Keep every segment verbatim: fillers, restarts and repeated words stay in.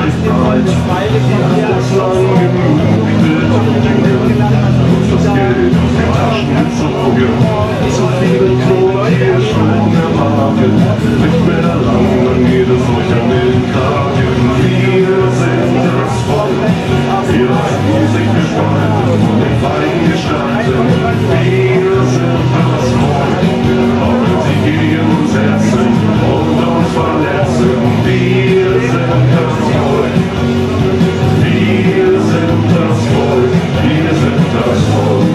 nicht breit. Die Nacht ist lang genug, ich will denken. Und das Geld aus den Taschen gezogen. Zu viele Klonierstunden im Magen. Nicht mehr lang, dann geht es euch an den Kragen. Wir sind das Volk. Wir lassen sich gestalten von den feinen Gestalten. Wir sind das Volk. Auch wenn sie gegen uns hetzen und uns verletzen. Wir sind das Volk. Wir sind das Volk. Wir sind das Volk.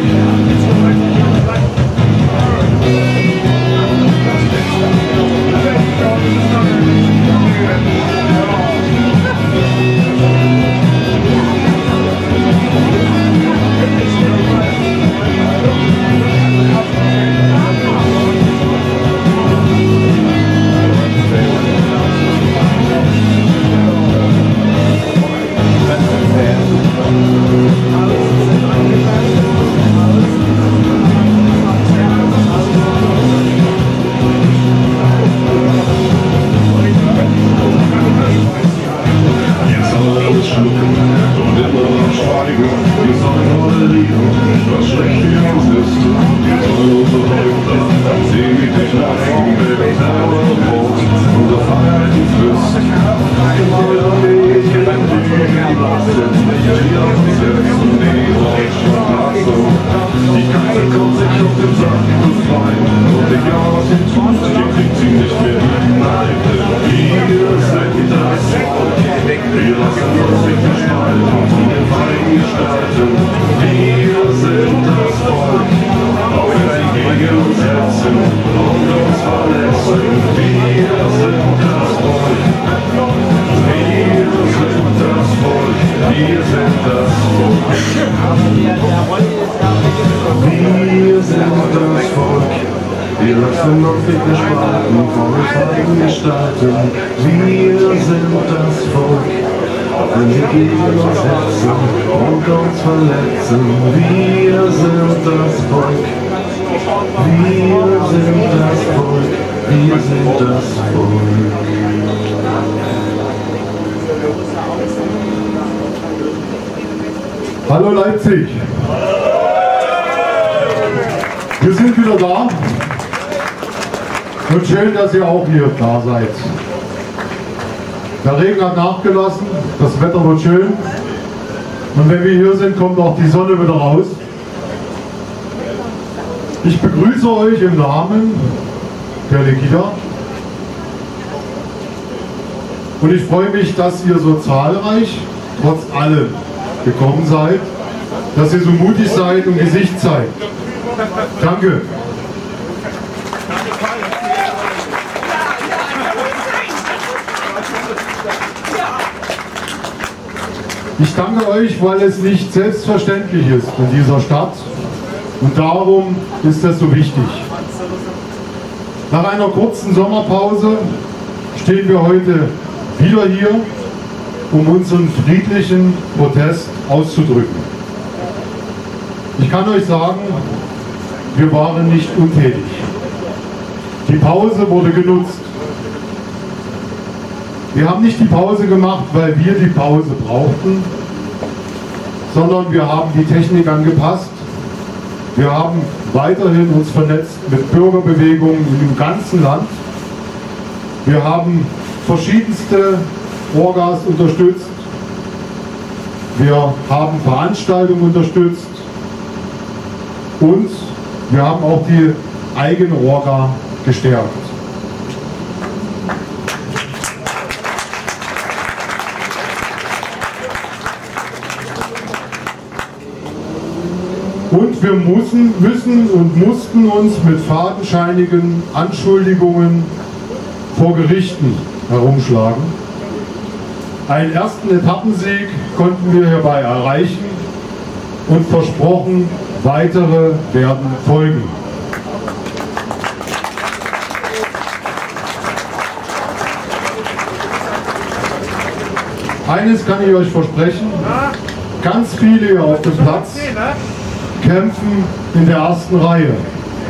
Wir lassen uns nicht gespalten von den feinen Gestalten. Wir sind das Volk, wenn sie gegen uns hetzen und uns verletzen. Wir sind das Volk, wir sind das Volk, wir sind das Volk. Hallo Leipzig! Wir sind wieder da. Und schön, dass ihr auch hier da seid. Der Regen hat nachgelassen, das Wetter wird schön. Und wenn wir hier sind, kommt auch die Sonne wieder raus. Ich begrüße euch im Namen der Legida. Und ich freue mich, dass ihr so zahlreich, trotz allem, gekommen seid. Dass ihr so mutig seid und Gesicht zeigt. Danke. Ich danke euch, weil es nicht selbstverständlich ist in dieser Stadt und darum ist es so wichtig. Nach einer kurzen Sommerpause stehen wir heute wieder hier, um unseren friedlichen Protest auszudrücken. Ich kann euch sagen, wir waren nicht untätig. Die Pause wurde genutzt. Wir haben nicht die Pause gemacht, weil wir die Pause brauchten, sondern wir haben die Technik angepasst. Wir haben weiterhin uns vernetzt mit Bürgerbewegungen im ganzen Land. Wir haben verschiedenste Orgas unterstützt. Wir haben Veranstaltungen unterstützt. Und wir haben auch die eigene Orga gestärkt. Und wir müssen, müssen und mussten uns mit fadenscheinigen Anschuldigungen vor Gerichten herumschlagen. Einen ersten Etappensieg konnten wir hierbei erreichen und versprochen, weitere werden folgen. Eines kann ich euch versprechen, ganz viele hier auf dem Platz kämpfen in der ersten Reihe.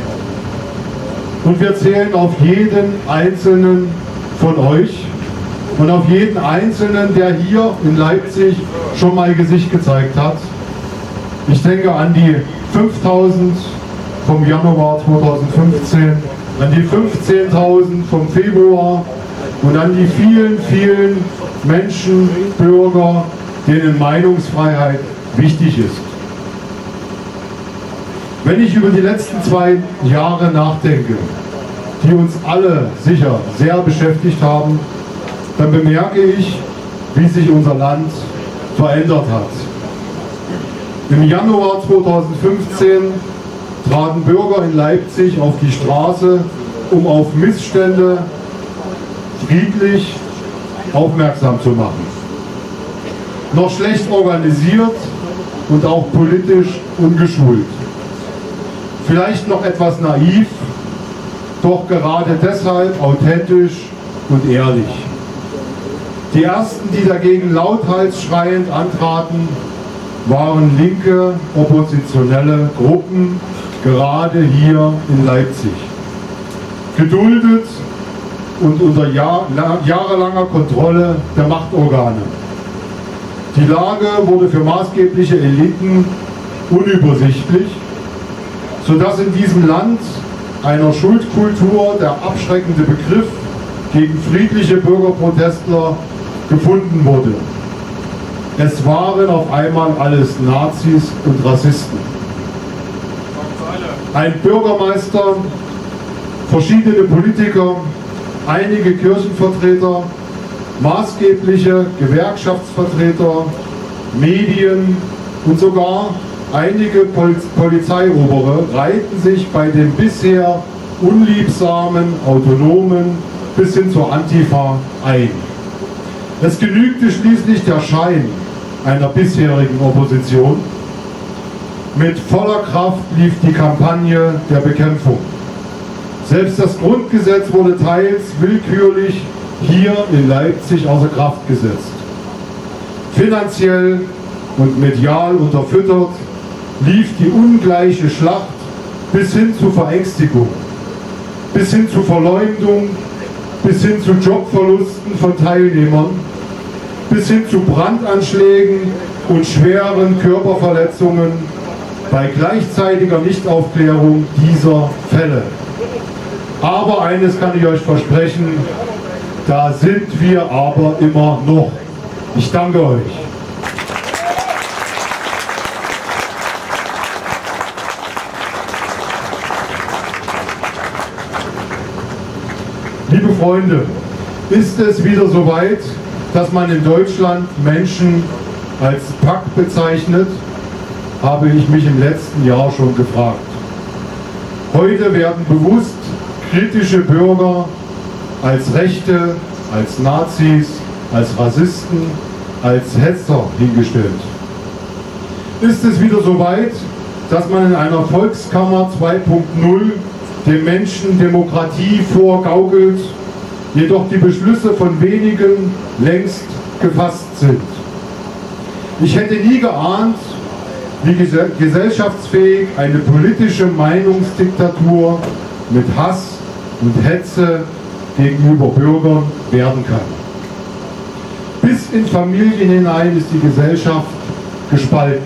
Und wir zählen auf jeden einzelnen von euch, und auf jeden Einzelnen, der hier in Leipzig schon mal Gesicht gezeigt hat. Ich denke an die fünftausend vom Januar zweitausendfünfzehn, an die fünfzehntausend vom Februar und an die vielen, vielen Menschen, Bürger, denen Meinungsfreiheit wichtig ist. Wenn ich über die letzten zwei Jahre nachdenke, die uns alle sicher sehr beschäftigt haben, dann bemerke ich, wie sich unser Land verändert hat. Im Januar zweitausendfünfzehn traten Bürger in Leipzig auf die Straße, um auf Missstände friedlich aufmerksam zu machen. Noch schlecht organisiert und auch politisch ungeschult. Vielleicht noch etwas naiv, doch gerade deshalb authentisch und ehrlich. Die ersten, die dagegen lauthals schreiend antraten, waren linke, oppositionelle Gruppen, gerade hier in Leipzig. Geduldet und unter Jahr, jahrelanger Kontrolle der Machtorgane. Die Lage wurde für maßgebliche Eliten unübersichtlich, sodass in diesem Land einer Schuldkultur der abschreckende Begriff gegen friedliche Bürgerprotestler gefunden wurde. Es waren auf einmal alles Nazis und Rassisten. Ein Bürgermeister, verschiedene Politiker, einige Kirchenvertreter, maßgebliche Gewerkschaftsvertreter, Medien und sogar einige Pol Polizeiobere reihten sich bei den bisher unliebsamen Autonomen bis hin zur Antifa ein. Es genügte schließlich der Schein einer bisherigen Opposition. Mit voller Kraft lief die Kampagne der Bekämpfung. Selbst das Grundgesetz wurde teils willkürlich hier in Leipzig außer Kraft gesetzt. Finanziell und medial unterfüttert lief die ungleiche Schlacht bis hin zu Verängstigung, bis hin zu Verleumdung, bis hin zu Jobverlusten von Teilnehmern, bis hin zu Brandanschlägen und schweren Körperverletzungen bei gleichzeitiger Nichtaufklärung dieser Fälle. Aber eines kann ich euch versprechen, da sind wir aber immer noch. Ich danke euch. Liebe Freunde, ist es wieder soweit, dass man in Deutschland Menschen als Pack bezeichnet, habe ich mich im letzten Jahr schon gefragt. Heute werden bewusst kritische Bürger als Rechte, als Nazis, als Rassisten, als Hetzer hingestellt. Ist es wieder soweit, dass man in einer Volkskammer zwei Punkt null dem Menschen Demokratie vorgaukelt, jedoch die Beschlüsse von wenigen längst gefasst sind? Ich hätte nie geahnt, wie gesellschaftsfähig eine politische Meinungsdiktatur mit Hass und Hetze gegenüber Bürgern werden kann. Bis in Familien hinein ist die Gesellschaft gespalten.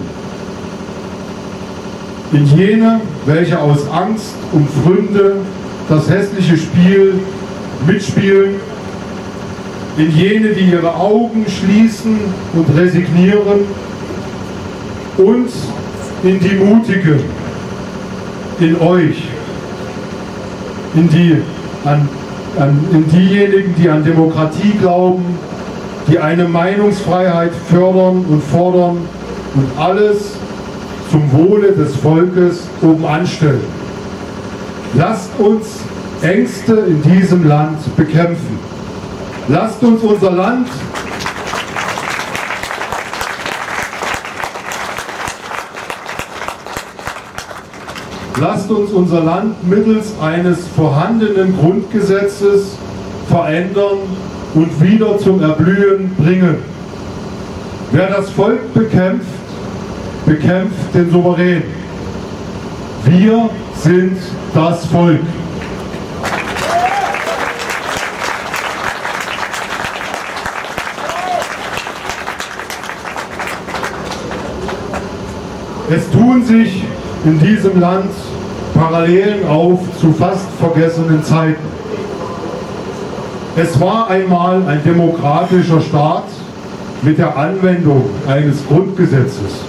In jene, welche aus Angst um Pfründe das hässliche Spiel mitspielen, in jene, die ihre Augen schließen und resignieren, und in die Mutigen, in euch, in, die, an, an, in diejenigen, die an Demokratie glauben, die eine Meinungsfreiheit fördern und fordern und alles zum Wohle des Volkes oben anstellen. Lasst uns Ängste in diesem Land bekämpfen. Lasst uns unser Land Lasst uns unser Land mittels eines vorhandenen Grundgesetzes verändern und wieder zum Erblühen bringen. Wer das Volk bekämpft, bekämpft den Souverän. Wir sind das Volk. Es tun sich in diesem Land Parallelen auf zu fast vergessenen Zeiten. Es war einmal ein demokratischer Staat mit der Anwendung eines Grundgesetzes.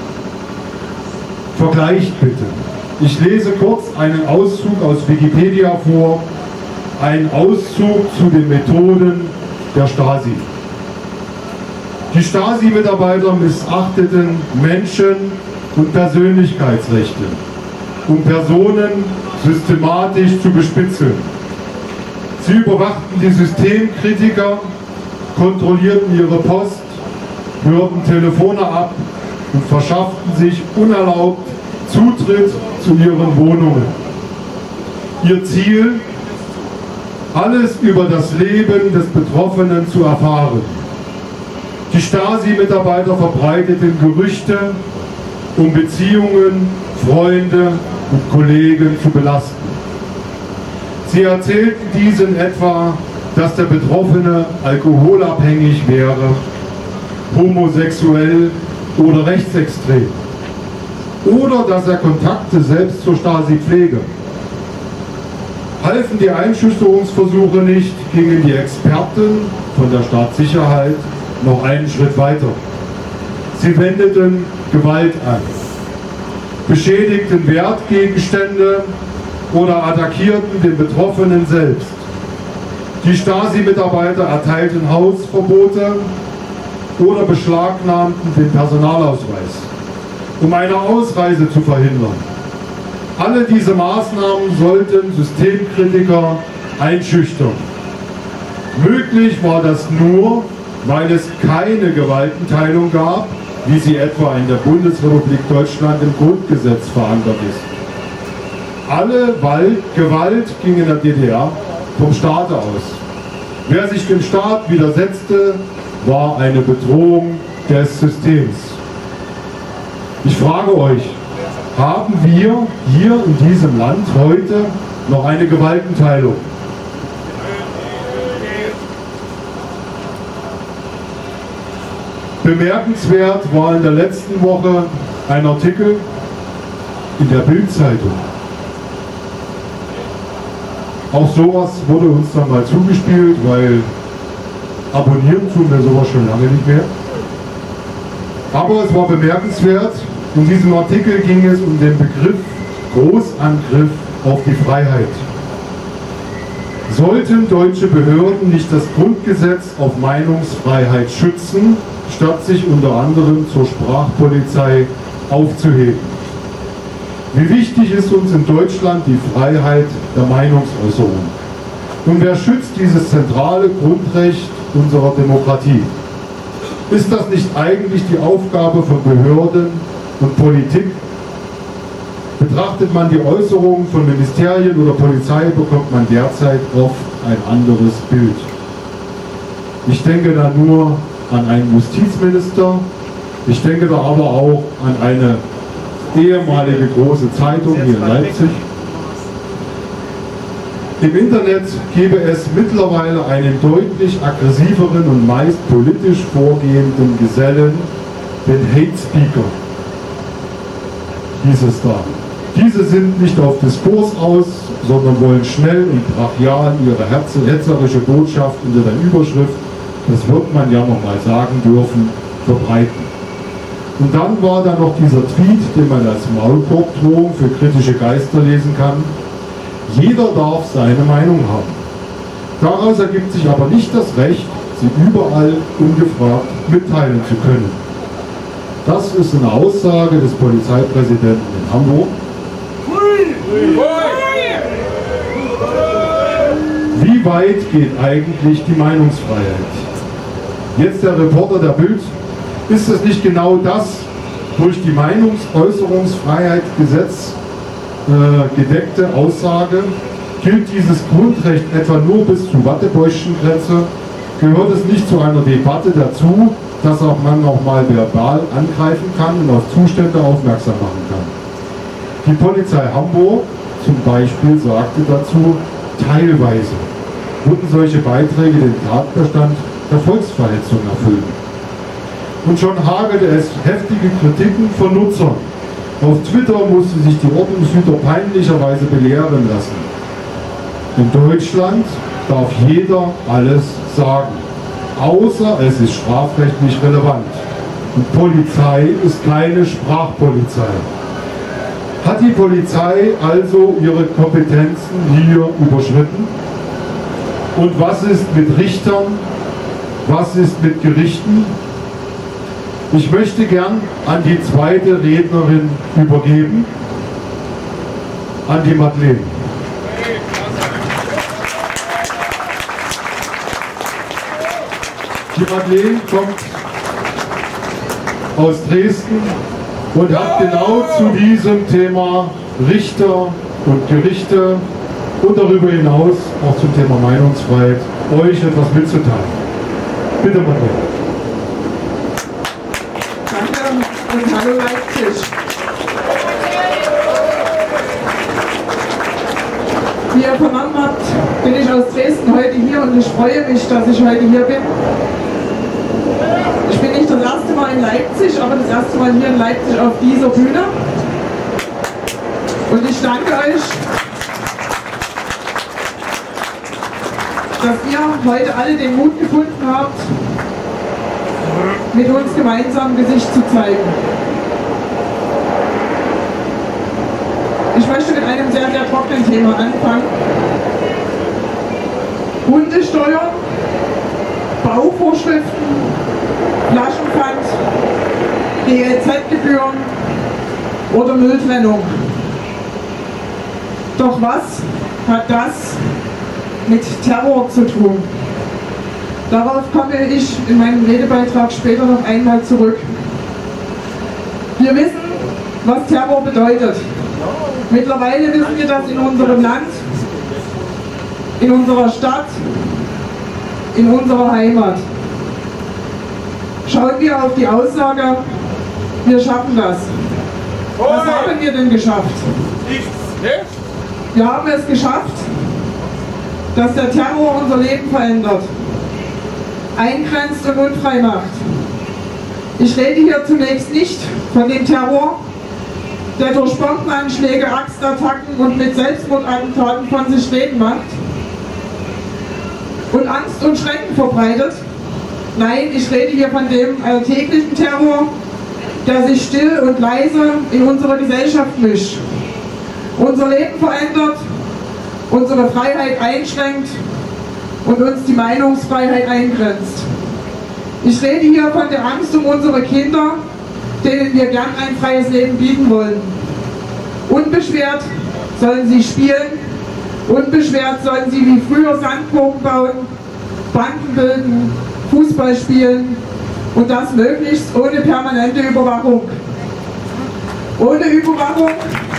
Vergleicht bitte. Ich lese kurz einen Auszug aus Wikipedia vor, einen Auszug zu den Methoden der Stasi. Die Stasi-Mitarbeiter missachteten Menschen- und Persönlichkeitsrechte, um Personen systematisch zu bespitzeln. Sie überwachten die Systemkritiker, kontrollierten ihre Post, hörten Telefone ab und verschafften sich unerlaubt Zutritt zu ihren Wohnungen. Ihr Ziel: alles über das Leben des Betroffenen zu erfahren. Die Stasi-Mitarbeiter verbreiteten Gerüchte, um Beziehungen, Freunde und Kollegen zu belasten. Sie erzählten diesen etwa, dass der Betroffene alkoholabhängig wäre, homosexuell oder rechtsextrem. Oder dass er Kontakte selbst zur Stasi pflege. Halfen die Einschüchterungsversuche nicht, gingen die Experten von der Staatssicherheit noch einen Schritt weiter. Sie wendeten Gewalt an, beschädigten Wertgegenstände oder attackierten den Betroffenen selbst. Die Stasi-Mitarbeiter erteilten Hausverbote oder beschlagnahmten den Personalausweis, um eine Ausreise zu verhindern. Alle diese Maßnahmen sollten Systemkritiker einschüchtern. Möglich war das nur, weil es keine Gewaltenteilung gab, wie sie etwa in der Bundesrepublik Deutschland im Grundgesetz verankert ist. Alle Gewalt ging in der D D R vom Staate aus. Wer sich dem Staat widersetzte, war eine Bedrohung des Systems. Ich frage euch, haben wir hier in diesem Land heute noch eine Gewaltenteilung? Bemerkenswert war in der letzten Woche ein Artikel in der Bild-Zeitung. Auch sowas wurde uns dann mal zugespielt, weil abonnieren tun wir sowas schon lange nicht mehr. Aber es war bemerkenswert, in diesem Artikel ging es um den Begriff Großangriff auf die Freiheit. Sollten deutsche Behörden nicht das Grundgesetz auf Meinungsfreiheit schützen, statt sich unter anderem zur Sprachpolizei aufzuheben? Wie wichtig ist uns in Deutschland die Freiheit der Meinungsäußerung? Und wer schützt dieses zentrale Grundrecht unserer Demokratie? Ist das nicht eigentlich die Aufgabe von Behörden und Politik? Betrachtet man die Äußerungen von Ministerien oder Polizei, bekommt man derzeit oft ein anderes Bild. Ich denke da nur an einen Justizminister, ich denke da aber auch an eine ehemalige große Zeitung hier in Leipzig. Im Internet gäbe es mittlerweile einen deutlich aggressiveren und meist politisch vorgehenden Gesellen, den Hate Speaker, hieß es da. Diese sind nicht auf Diskurs aus, sondern wollen schnell und brachial ihre hetzerische Botschaft unter der Überschrift, das wird man ja noch mal sagen dürfen, verbreiten. Und dann war da noch dieser Tweet, den man als Maulkorbdrohung für kritische Geister lesen kann: Jeder darf seine Meinung haben. Daraus ergibt sich aber nicht das Recht, sie überall ungefragt mitteilen zu können. Das ist eine Aussage des Polizeipräsidenten in Hamburg. Wie weit geht eigentlich die Meinungsfreiheit? Jetzt der Reporter der Bild: Ist es nicht genau das durch die Meinungsäußerungsfreiheit Gesetz äh, gedeckte Aussage? Gilt dieses Grundrecht etwa nur bis zur Wattebäuschengrenze? Gehört es nicht zu einer Debatte dazu, dass auch man noch mal verbal angreifen kann und auf Zustände aufmerksam machen kann? Die Polizei Hamburg zum Beispiel sagte dazu, teilweise würden solche Beiträge den Tatbestand der Volksverhetzung erfüllen. Und schon hagelte es heftige Kritiken von Nutzern, Auf Twitter musste sich die Ordnungshüter peinlicherweise belehren lassen. In Deutschland darf jeder alles sagen, außer es ist strafrechtlich relevant. Und Polizei ist keine Sprachpolizei. Hat die Polizei also ihre Kompetenzen hier überschritten? Und was ist mit Richtern? Was ist mit Gerichten? Ich möchte gern an die zweite Rednerin übergeben, an die Madeleine. Die Madeleine kommt aus Dresden und hat genau zu diesem Thema Richter und Gerichte und darüber hinaus auch zum Thema Meinungsfreiheit euch etwas mitzuteilen. Bitte, Madeleine. Danke und hallo Leipzig. Wie ihr vernommen habt, bin ich aus Dresden heute hier und ich freue mich, dass ich heute hier bin. Ich bin nicht das erste Mal in Leipzig, aber das erste Mal hier in Leipzig auf dieser Bühne. Und ich danke euch, dass ihr heute alle den Mut gefunden habt, mit uns gemeinsam Gesicht zu zeigen. Ich möchte mit einem sehr, sehr trockenen Thema anfangen. Hundesteuer, Bauvorschriften, Flaschenpfand, G E Z-Gebühren oder Mülltrennung. Doch was hat das mit Terror zu tun? Darauf komme ich in meinem Redebeitrag später noch einmal zurück. Wir wissen, was Terror bedeutet. Mittlerweile wissen wir das in unserem Land, in unserer Stadt, in unserer Heimat. Schauen wir auf die Aussage, wir schaffen das. Was haben wir denn geschafft? Wir haben es geschafft, dass der Terror unser Leben verändert, eingrenzt und unfrei macht. Ich rede hier zunächst nicht von dem Terror, der durch Bombenanschläge, Axtattacken und mit Selbstmordattentaten von sich reden macht und Angst und Schrecken verbreitet. Nein, ich rede hier von dem alltäglichen Terror, der sich still und leise in unsere Gesellschaft mischt, unser Leben verändert, unsere Freiheit einschränkt und uns die Meinungsfreiheit eingrenzt. Ich rede hier von der Angst um unsere Kinder, denen wir gern ein freies Leben bieten wollen. Unbeschwert sollen sie spielen, unbeschwert sollen sie wie früher Sandburgen bauen, Banden bilden, Fußball spielen und das möglichst ohne permanente Überwachung. Ohne Überwachung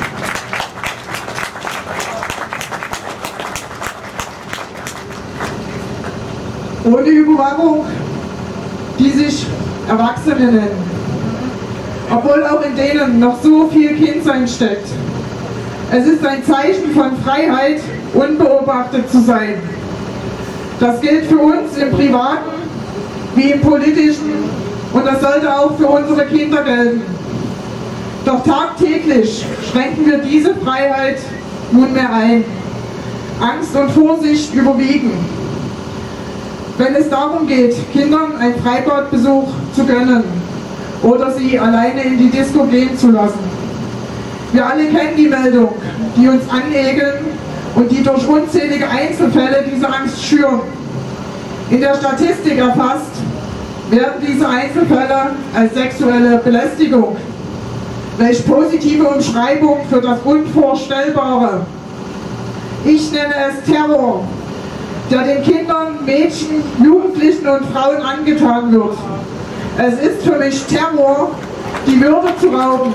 ohne Überwachung, die sich Erwachsene nennen. Obwohl auch in denen noch so viel Kindsein steckt. Es ist ein Zeichen von Freiheit, unbeobachtet zu sein. Das gilt für uns im Privaten wie im Politischen und das sollte auch für unsere Kinder gelten. Doch tagtäglich schränken wir diese Freiheit nunmehr ein. Angst und Vorsicht überwiegen. Wenn es darum geht, Kindern einen Freibadbesuch zu gönnen oder sie alleine in die Disco gehen zu lassen. Wir alle kennen die Meldung, die uns anegeln und die durch unzählige Einzelfälle diese Angst schüren. In der Statistik erfasst werden diese Einzelfälle als sexuelle Belästigung. Welch positive Umschreibung für das Unvorstellbare. Ich nenne es Terror, der den Kindern, Mädchen, Jugendlichen und Frauen angetan wird. Es ist für mich Terror, die Würde zu rauben.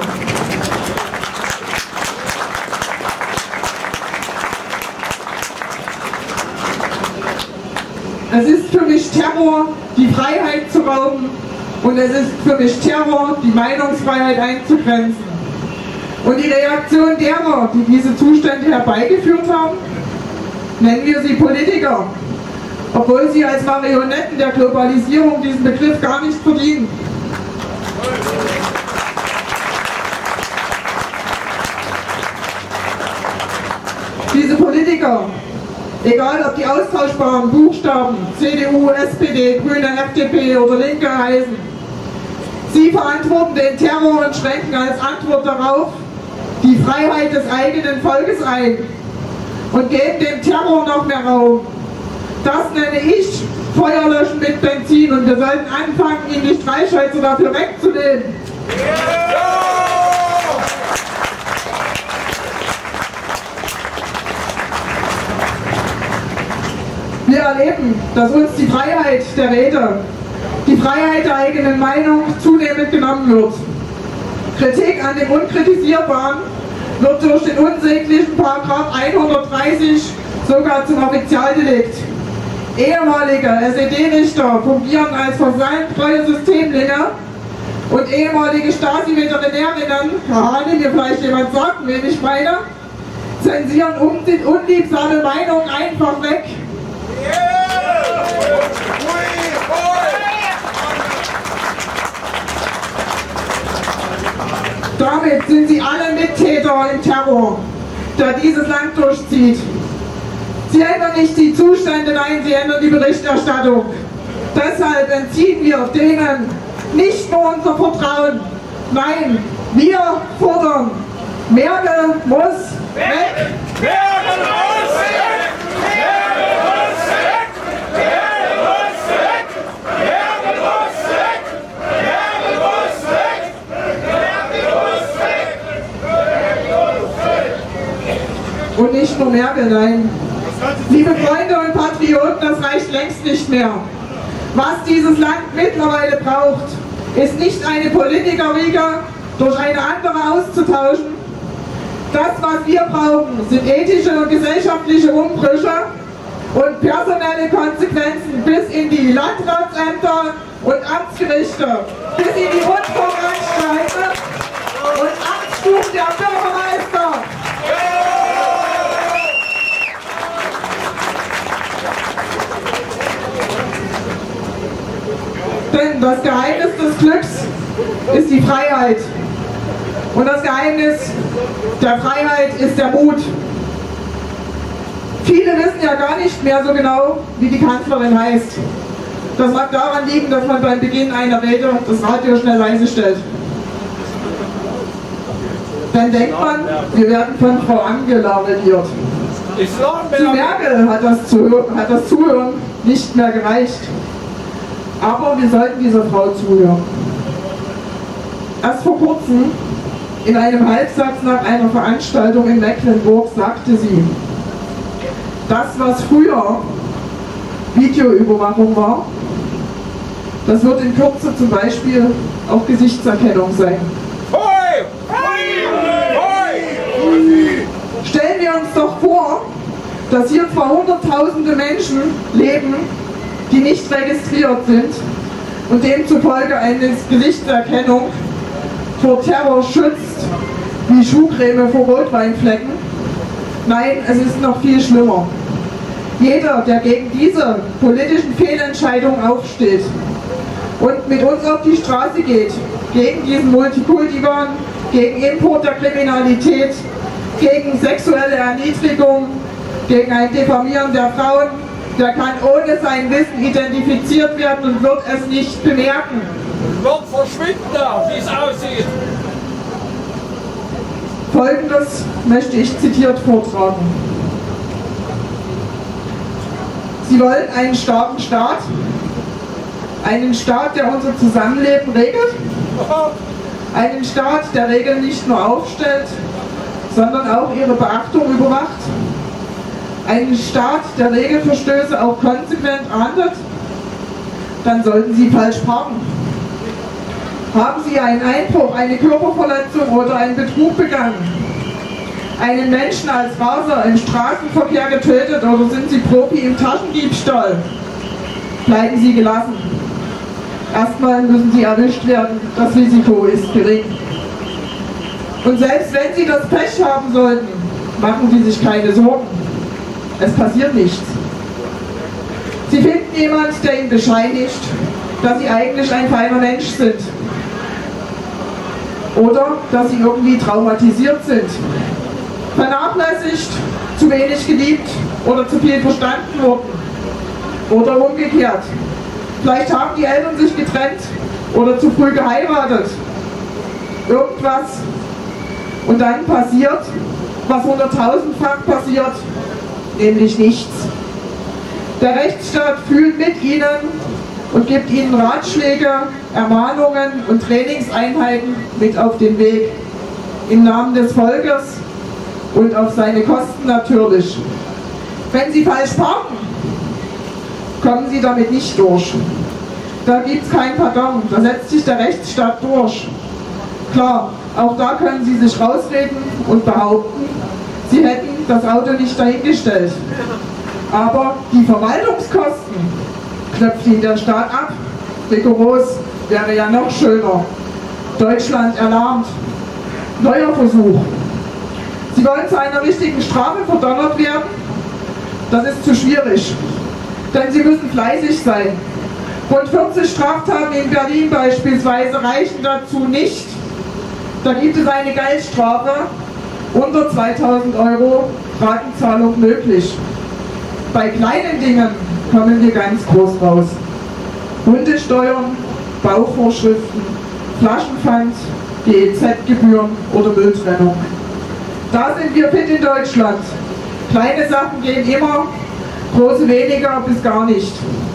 Es ist für mich Terror, die Freiheit zu rauben und es ist für mich Terror, die Meinungsfreiheit einzugrenzen. Und die Reaktion derer, die diese Zustände herbeigeführt haben, nennen wir sie Politiker, obwohl sie als Marionetten der Globalisierung diesen Begriff gar nicht verdienen. Politiker, egal ob die austauschbaren Buchstaben C D U, S P D, Grüne, F D P oder Linke heißen, sie verantworten den Terror und schränken als Antwort darauf die Freiheit des eigenen Volkes ein und geben dem Terror noch mehr Raum. Das nenne ich Feuerlöschen mit Benzin und wir sollten anfangen, ihnen die Streichhölzer dafür wegzunehmen. Wir erleben, dass uns die Freiheit der Rede, die Freiheit der eigenen Meinung zunehmend genommen wird. Kritik an dem Unkritisierbaren wird durch den unsäglichen Paragraph hundertdreißig sogar zum Offizialdelikt. Ehemalige S E D-Richter fungieren als versandtreue Systemlinge und ehemalige Stasi-Veterinärinnen, kann mir vielleicht jemand sagen, wen ich meine, zensieren unliebsame Meinungen einfach weg. Damit sind sie alle Mittäter im Terror, der dieses Land durchzieht. Sie ändern nicht die Zustände, nein, sie ändern die Berichterstattung. Deshalb entziehen wir denen nicht nur unser Vertrauen. Nein, wir fordern, Merkel muss weg! Merkel muss weg! Merkel muss weg! Merkel muss weg! Merkel muss weg! Merkel muss weg! Merkel muss weg! Und nicht nur Merkel, nein. Liebe Freunde und Patrioten, das reicht längst nicht mehr. Was dieses Land mittlerweile braucht, ist nicht eine Politikerriege durch eine andere auszutauschen. Das, was wir brauchen, sind ethische und gesellschaftliche Umbrüche und personelle Konsequenzen bis in die Landratsämter und Amtsgerichte, bis in die Rundfunkanstalten und Amtsstufen der Bürgermeister. Denn das Geheimnis des Glücks ist die Freiheit. Und das Geheimnis der Freiheit ist der Mut. Viele wissen ja gar nicht mehr so genau, wie die Kanzlerin heißt. Das mag daran liegen, dass man beim Beginn einer Rede das Radio schnell leise stellt. Dann denkt man, wir werden von Frau Angela regiert. Zu Merkel hat das, zu, hat das Zuhören nicht mehr gereicht. Aber wir sollten dieser Frau zuhören. Erst vor kurzem, in einem Halbsatz nach einer Veranstaltung in Mecklenburg, sagte sie, das, was früher Videoüberwachung war, das wird in Kürze zum Beispiel auch Gesichtserkennung sein. Hoi! Hoi! Hoi! Stellen wir uns doch vor, dass hier zwar hunderttausende Menschen leben, die nicht registriert sind und demzufolge eine Gesichtserkennung vor Terror schützt, wie Schuhcreme vor Rotweinflecken. Nein, es ist noch viel schlimmer. Jeder, der gegen diese politischen Fehlentscheidungen aufsteht und mit uns auf die Straße geht, gegen diesen Multikulti-Wahn, gegen Import der Kriminalität, gegen sexuelle Erniedrigung, gegen ein Diffamieren der Frauen, der kann ohne sein Wissen identifiziert werden und wird es nicht bemerken. Wird verschwinden, wie es aussieht. Folgendes möchte ich zitiert vortragen. Sie wollen einen starken Staat, einen Staat, der unser Zusammenleben regelt, einen Staat, der Regeln nicht nur aufstellt, sondern auch ihre Beachtung überwacht, einen Staat, der Regelverstöße auch konsequent ahndet, dann sollten Sie falsch parken. Haben Sie einen Einbruch, eine Körperverletzung oder einen Betrug begangen, einen Menschen als Raser im Straßenverkehr getötet oder sind Sie Profi im Taschendiebstahl, bleiben Sie gelassen. Erstmal müssen Sie erwischt werden, das Risiko ist gering. Und selbst wenn Sie das Pech haben sollten, machen Sie sich keine Sorgen. Es passiert nichts. Sie finden jemanden, der Ihnen bescheinigt, dass Sie eigentlich ein feiner Mensch sind. Oder dass Sie irgendwie traumatisiert sind. vernachlässigt, zu wenig geliebt oder zu viel verstanden wurden. Oder umgekehrt. Vielleicht haben die Eltern sich getrennt oder zu früh geheiratet. Irgendwas. Und dann passiert, was hunderttausendfach passiert, nämlich nichts. Der Rechtsstaat fühlt mit ihnen und gibt ihnen Ratschläge, Ermahnungen und Trainingseinheiten mit auf den Weg. Im Namen des Volkes und auf seine Kosten natürlich. Wenn sie falsch parken, kommen sie damit nicht durch. Da gibt es kein Pardon, da setzt sich der Rechtsstaat durch. Klar, auch da können sie sich rausreden und behaupten, sie hätten das Auto nicht dahingestellt. Aber die Verwaltungskosten knöpft ihnen der Staat ab. Rigoros wäre ja noch schöner. Deutschland erlahmt. Neuer Versuch. Sie wollen zu einer richtigen Strafe verdonnert werden? Das ist zu schwierig. Denn sie müssen fleißig sein. Rund vierzig Straftaten in Berlin beispielsweise reichen dazu nicht. Da gibt es eine Geldstrafe, unter zweitausend Euro Ratenzahlung möglich. Bei kleinen Dingen kommen wir ganz groß raus. Hundesteuern, Bauvorschriften, Flaschenpfand, G E Z-Gebühren oder Mülltrennung. Da sind wir fit in Deutschland. Kleine Sachen gehen immer, große weniger bis gar nicht.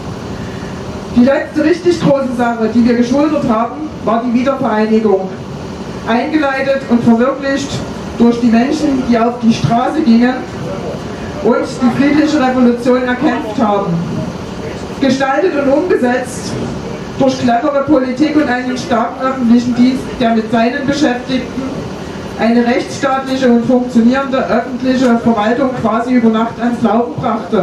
Die letzte richtig große Sache, die wir geschultert haben, war die Wiedervereinigung. Eingeleitet und verwirklicht durch die Menschen, die auf die Straße gingen und die friedliche Revolution erkämpft haben. Gestaltet und umgesetzt durch clevere Politik und einen starken öffentlichen Dienst, der mit seinen Beschäftigten eine rechtsstaatliche und funktionierende öffentliche Verwaltung quasi über Nacht ans Laufen brachte.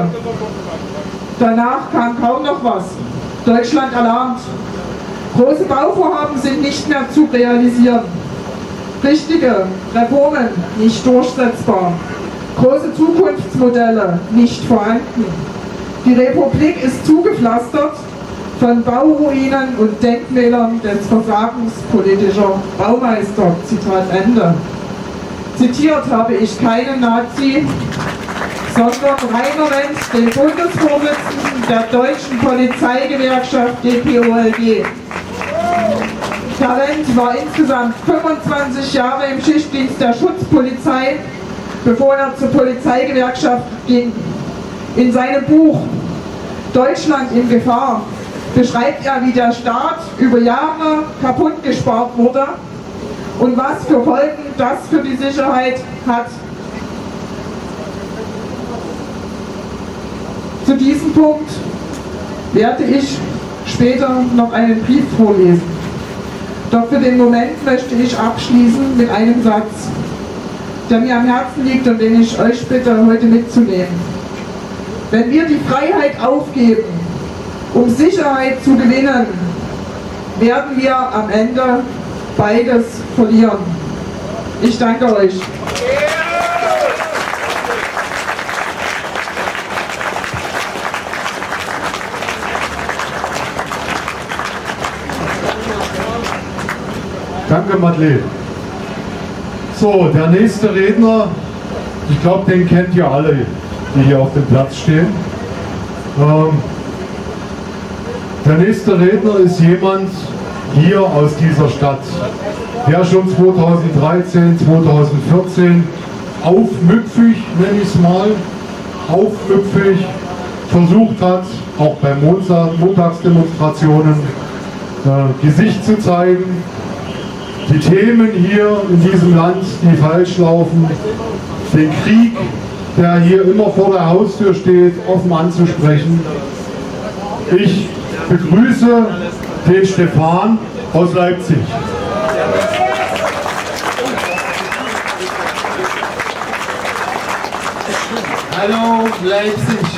Danach kam kaum noch was. Deutschland erlahmt. Große Bauvorhaben sind nicht mehr zu realisieren. Richtige Reformen nicht durchsetzbar. Große Zukunftsmodelle nicht vorhanden. Die Republik ist zugepflastert von Bauruinen und Denkmälern des Versagens politischer Baumeister. Zitat Ende. Zitiert habe ich keinen Nazi, sondern Rainer Wendt, den Bundesvorsitzenden der Deutschen Polizeigewerkschaft D P O L G. Herr Wendt war insgesamt fünfundzwanzig Jahre im Schichtdienst der Schutzpolizei, bevor er zur Polizeigewerkschaft ging. In seinem Buch Deutschland in Gefahr beschreibt er, wie der Staat über Jahre kaputt gespart wurde und was für Folgen das für die Sicherheit hat. Zu diesem Punkt werde ich später noch einen Brief vorlesen. Doch für den Moment möchte ich abschließen mit einem Satz, der mir am Herzen liegt und den ich euch bitte, heute mitzunehmen. Wenn wir die Freiheit aufgeben, um Sicherheit zu gewinnen, werden wir am Ende beides verlieren. Ich danke euch. Danke, Madeleine. So, der nächste Redner, ich glaube, den kennt ihr alle, die hier auf dem Platz stehen. Ähm, der nächste Redner ist jemand hier aus dieser Stadt, der schon zweitausenddreizehn, zweitausendvierzehn aufmüpfig, nenne ich es mal, aufmüpfig versucht hat, auch bei Montagsdemonstrationen äh, Gesicht zu zeigen. Die Themen hier in diesem Land, die falsch laufen, den Krieg, der hier immer vor der Haustür steht, offen anzusprechen. Ich begrüße den Stefan aus Leipzig. Hallo Leipzig!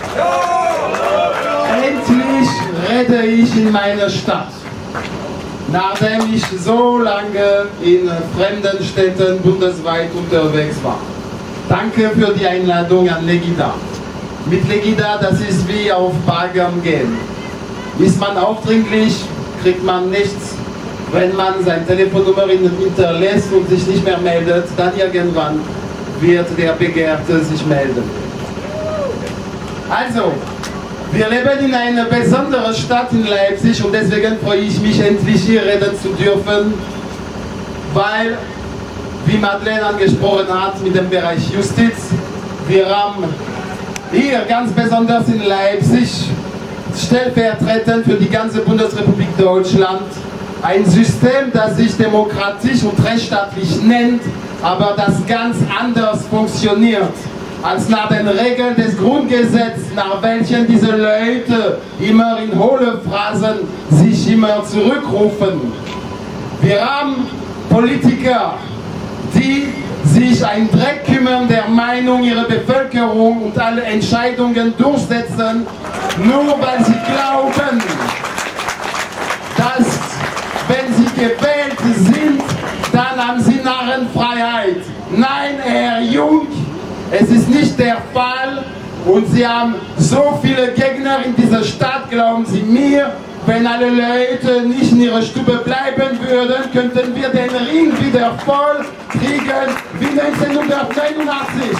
Endlich rede ich in meiner Stadt. Nachdem ich so lange in fremden Städten bundesweit unterwegs war. Danke für die Einladung an Legida. Mit Legida, das ist wie auf Bagam gehen. Ist man aufdringlich, kriegt man nichts. Wenn man seine Telefonnummer hinterlässt und sich nicht mehr meldet, dann irgendwann wird der Begehrte sich melden. Also, wir leben in einer besonderen Stadt in Leipzig und deswegen freue ich mich, endlich hier reden zu dürfen, weil, wie Madeleine angesprochen hat, mit dem Bereich Justiz, wir haben hier ganz besonders in Leipzig, stellvertretend für die ganze Bundesrepublik Deutschland, ein System, das sich demokratisch und rechtsstaatlich nennt, aber das ganz anders funktioniert als nach den Regeln des Grundgesetzes, nach welchen diese Leute immer in hohle Phrasen sich immer zurückrufen. Wir haben Politiker, die sich ein Dreck kümmern der Meinung ihrer Bevölkerung und alle Entscheidungen durchsetzen, nur weil sie glauben, dass, wenn sie gewählt sind, dann haben sie Narrenfreiheit. Nein, Herr Jung, es ist nicht der Fall und Sie haben so viele Gegner in dieser Stadt, glauben Sie mir, wenn alle Leute nicht in ihrer Stube bleiben würden, könnten wir den Ring wieder voll kriegen wie neunzehnhundertneunundachtzig.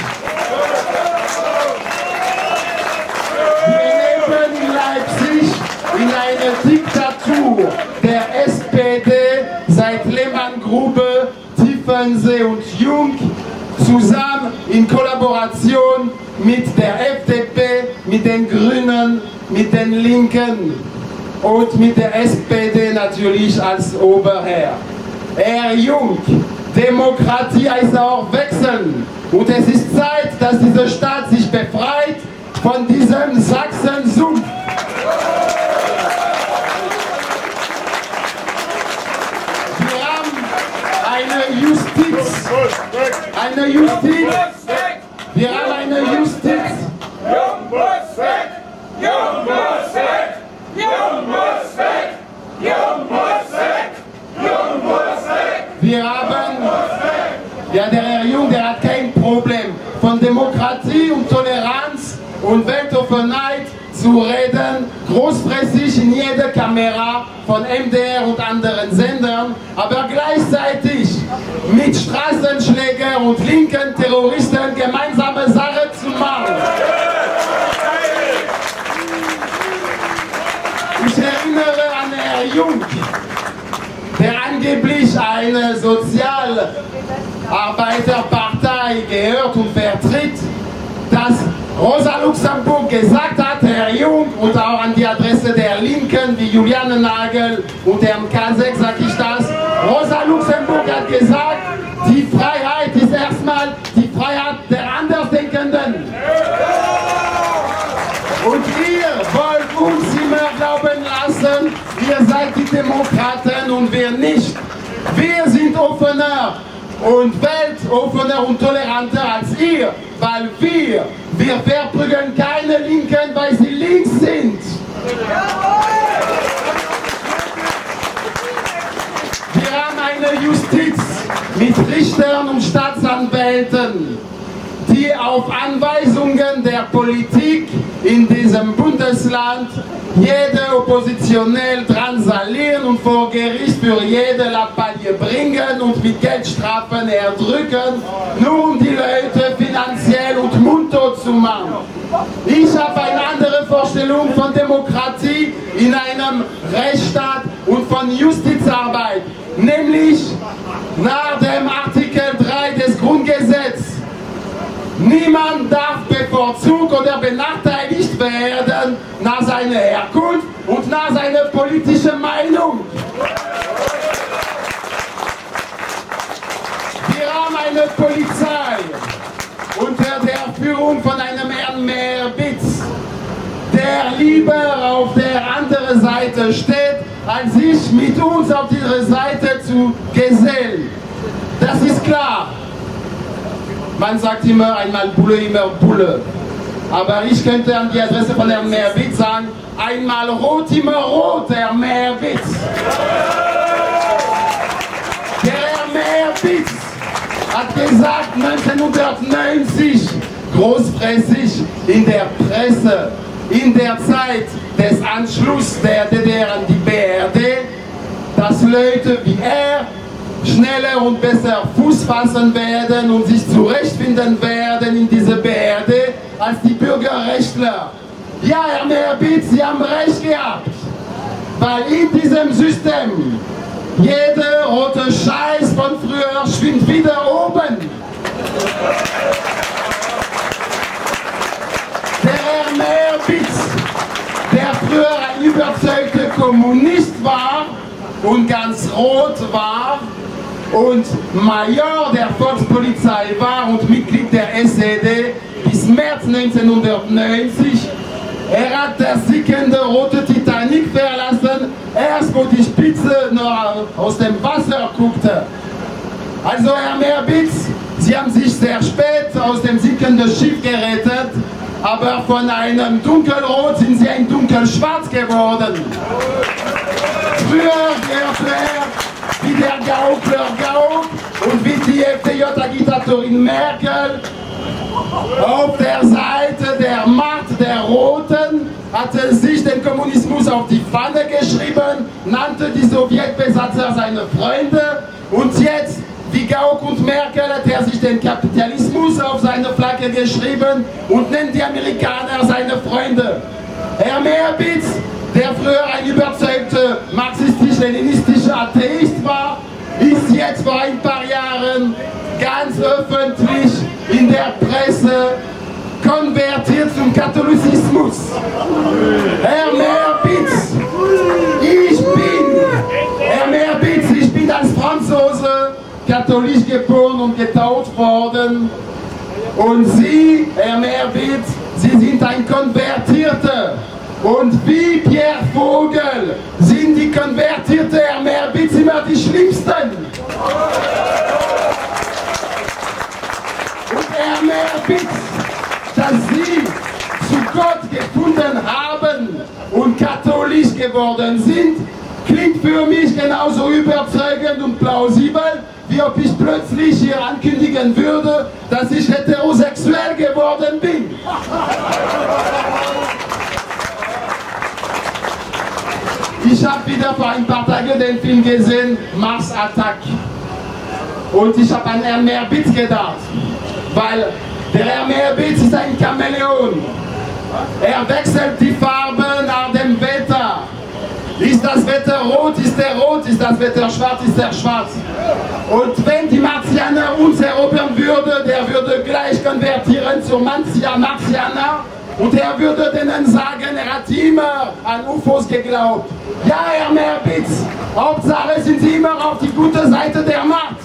Wir leben in Leipzig in einer Diktatur der S P D seit Lehmann-Grube, Tiefensee und Jung, zusammen in Kollaboration mit der F D P, mit den Grünen, mit den Linken und mit der S P D natürlich als Oberherr. Herr Jung, Demokratie heißt auch wechseln. Und es ist Zeit, dass diese Stadt sich befreit von diesem Sachsen-Sumpf. Wir haben eine Justiz, eine Justiz, wir haben eine Justiz. Jung muss weg! Jung muss weg! Jung muss weg! Jung muss weg! Jung muss weg! Wir haben, ja, der Herr Jung, der hat kein Problem, von Demokratie und Toleranz und Weltoffenheit zu reden, großflächig in jeder Kamera von M D R und anderen Sendern, aber gleichzeitig mit Straßenschlägern und linken Terroristen gemeinsame Sache zu machen. Ich erinnere an Herrn Jung, der angeblich eine Sozialarbeiterpartei gehört und vertritt, dass Rosa Luxemburg gesagt hat, Herr Jung, und auch an die Adresse der Linken, wie Juliane Nagel und Herrn Kasek sage ich das, Rosa Luxemburg hat gesagt, die Freiheit ist erstmal die Freiheit der Andersdenkenden. Und ihr wollt uns immer glauben lassen, ihr seid die Demokraten und wir nicht. Wir sind offener und weltoffener und toleranter als ihr, weil wir, wir verprügeln keine Linken, weil sie links sind. Wir haben eine Justiz mit Richtern und Staatsanwälten, die auf Anweisungen der Politik in diesem Bundesland jede Oppositionell drangsalieren und vor Gericht für jede Lappalie bringen und mit Geldstrafen erdrücken, nur um die Leute finanziell und mundtot zu machen. Ich habe eine andere Vorstellung von Demokratie in einem Rechtsstaat und von Justizarbeit, nämlich nach dem Artikel drei des Grundgesetzes. Niemand darf bevorzugt oder benachteiligt werden nach seiner Herkunft und nach seiner politischen Meinung. Wir haben eine Polizei unter der Führung von einem Herrn Meerbitz, der lieber auf der anderen Seite steht, als sich mit uns auf diese Seite zu gesellen. Das ist klar. Man sagt immer einmal Bulle, immer Bulle. Aber ich könnte an die Adresse von Herrn Meerbitz sagen, einmal rot, immer rot, Herr Meerbitz. Der Herr Meerbitz hat gesagt, neunzehnhundertneunzig, großflächig in der Presse, in der Zeit des Anschlusses der D D R an die B R D, dass Leute wie er schneller und besser Fuß fassen werden und sich zurechtfinden werden in diese B R D als die Bürgerrechtler. Ja, Herr Meerbitz, Sie haben recht gehabt, weil in diesem System jeder rote Scheiß von früher schwimmt wieder oben. Der Herr Meerbitz, der früher ein überzeugter Kommunist war und ganz rot war und Major der Volkspolizei war und Mitglied der S E D bis März neunzehnhundertneunzig. Er hat das sinkende rote Titanic verlassen, erst wo die Spitze noch aus dem Wasser guckte. Also Herr Meerbitz, Sie haben sich sehr spät aus dem sinkenden Schiff gerettet, aber von einem Dunkelrot sind Sie ein Dunkelschwarz geworden. Früher gehörte er wie der Gaukler Gauck und wie die F D J-Agitatorin Merkel auf der Seite der Macht der Roten, hatte sich den Kommunismus auf die Pfanne geschrieben, nannte die Sowjetbesatzer seine Freunde und jetzt, wie Gauck und Merkel, hat er sich den Kapitalismus auf seine Flagge geschrieben und nennt die Amerikaner seine Freunde. Herr Meerbitz, der früher ein überzeugter marxistisch-leninistischer Atheist war, ist jetzt vor ein paar Jahren ganz öffentlich in der Presse konvertiert zum Katholizismus. Herr Meerbitz, ich bin, Herr Meerbitz, ich bin als Franzose katholisch geboren und getauft worden. Und Sie, Herr Meerbitz, Sie sind ein Konvertierter. Und wie Pierre Vogel sind die Konvertierte, Herr Meerbitz, immer die Schlimmsten. Und Herr Meerbitz, dass Sie zu Gott gefunden haben und katholisch geworden sind, klingt für mich genauso überzeugend und plausibel, wie ob ich plötzlich hier ankündigen würde, dass ich heterosexuell geworden bin. Ich habe wieder vor ein paar Tagen den Film gesehen, Mars Attack. Und ich habe an Herrn Meerbitz gedacht, weil der Herr Meerbitz ist ein Chamäleon. Er wechselt die Farbe nach dem Wetter. Ist das Wetter rot, ist er rot, ist das Wetter schwarz, ist er schwarz. Und wenn die Martianer uns erobern würden, der würde gleich konvertieren zur Martianer. Und er würde denen sagen, er hat immer an U F Os geglaubt. Ja, Herr Meerbitz, Hauptsache sind Sie immer auf die gute Seite der Macht.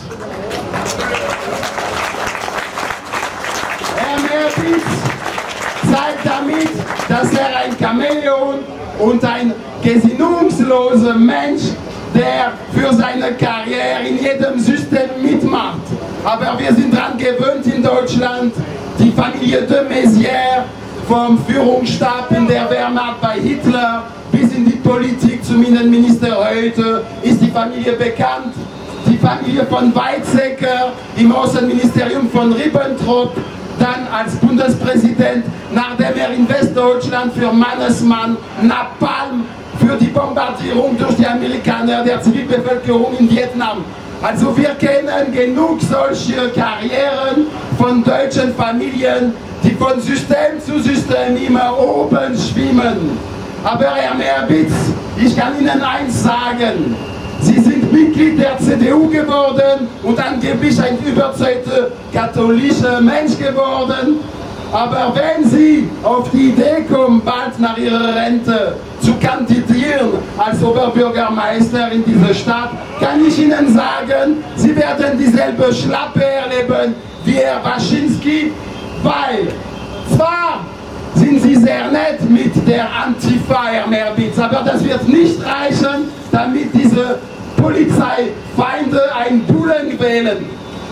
Herr Meerbitz zeigt damit, dass er ein Chamäleon und ein gesinnungsloser Mensch, der für seine Karriere in jedem System mitmacht. Aber wir sind daran gewöhnt in Deutschland, die Familie de Maizière, vom Führungsstab in der Wehrmacht bei Hitler bis in die Politik zum Innenminister heute ist die Familie bekannt. Die Familie von Weizsäcker im Außenministerium von Ribbentrop, dann als Bundespräsident, nachdem er in Westdeutschland für Mannesmann, Napalm, für die Bombardierung durch die Amerikaner der Zivilbevölkerung in Vietnam. Also wir kennen genug solche Karrieren von deutschen Familien, die von System zu System immer oben schwimmen. Aber Herr Meerbitz, ich kann Ihnen eins sagen, Sie sind Mitglied der C D U geworden und angeblich ein überzeugter katholischer Mensch geworden. Aber wenn Sie auf die Idee kommen, bald nach Ihrer Rente zu kandidieren als Oberbürgermeister in dieser Stadt, kann ich Ihnen sagen, Sie werden dieselbe Schlappe erleben wie Herr Waschinski, weil zwar sind Sie sehr nett mit der Antifa, Herr Meerbitz, aber das wird nicht reichen, damit diese Polizeifeinde einen Bullen wählen.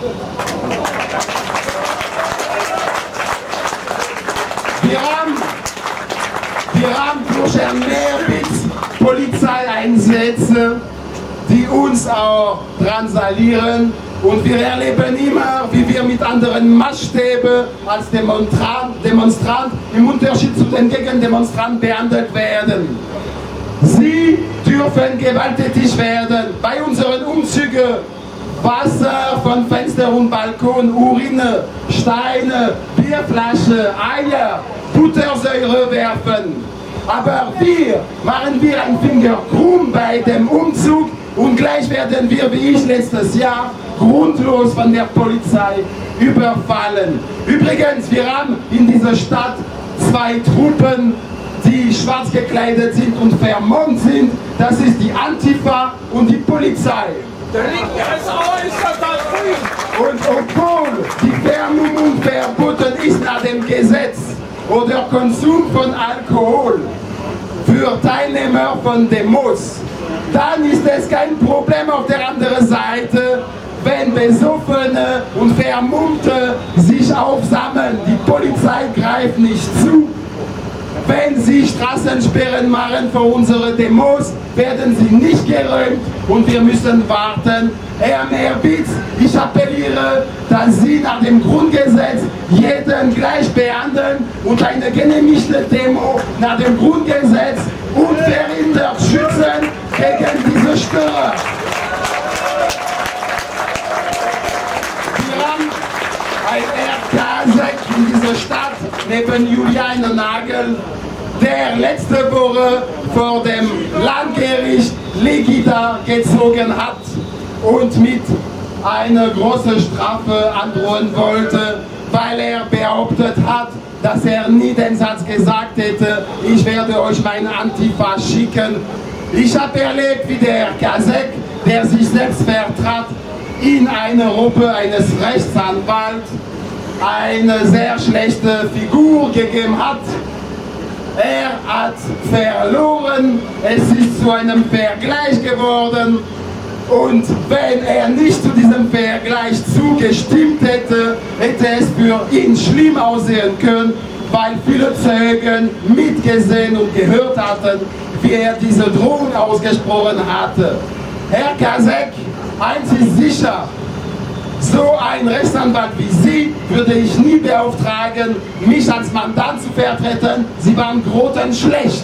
Wir haben, wir haben durch Herrn Meerbitz Polizeieinsätze, die uns auch drangsalieren. Und wir erleben immer, wie wir mit anderen Maßstäben als Demonstrant, Demonstrant im Unterschied zu den Gegendemonstranten behandelt werden. Sie dürfen gewalttätig werden. Bei unseren Umzügen Wasser von Fenster und Balkon, Urine, Steine, Bierflasche, Eier, Buttersäure werfen. Aber wir machen wir einen Finger krumm bei dem Umzug und gleich werden wir, wie ich letztes Jahr, grundlos von der Polizei überfallen. Übrigens, wir haben in dieser Stadt zwei Truppen, die schwarz gekleidet sind und vermummt sind. Das ist die Antifa und die Polizei. Der linke ist äußerst grün. Und obwohl die Vermummung verboten ist nach dem Gesetz oder Konsum von Alkohol für Teilnehmer von Demos, dann ist es kein Problem auf der anderen Seite, wenn Besoffene und Vermummte sich aufsammeln. Die Polizei greift nicht zu. Wenn sie Straßensperren machen für unsere Demos, werden sie nicht geräumt und wir müssen warten. Herr Merbitz, ich appelliere, dass Sie nach dem Grundgesetz jeden gleich behandeln und eine genehmigte Demo nach dem Grundgesetz unverhindert schützen gegen diese Störer. Wir haben ein R K sechs in dieser Stadt neben Julian Nagel, der letzte Woche vor dem Landgericht Legida gezogen hat und mit einer großen Strafe androhen wollte, weil er behauptet hat, dass er nie den Satz gesagt hätte, ich werde euch meine Antifa schicken. Ich habe erlebt, wie der R K sechs, der sich selbst vertrat, in einer Gruppe eines Rechtsanwalts eine sehr schlechte Figur gegeben hat. Er hat verloren, es ist zu einem Vergleich geworden und wenn er nicht zu diesem Vergleich zugestimmt hätte, hätte es für ihn schlimm aussehen können, weil viele Zeugen mitgesehen und gehört hatten, wie er diese Drohung ausgesprochen hatte. Herr K sechs, eins ist sicher, so ein Rechtsanwalt wie Sie würde ich nie beauftragen, mich als Mandant zu vertreten. Sie waren grottenschlecht.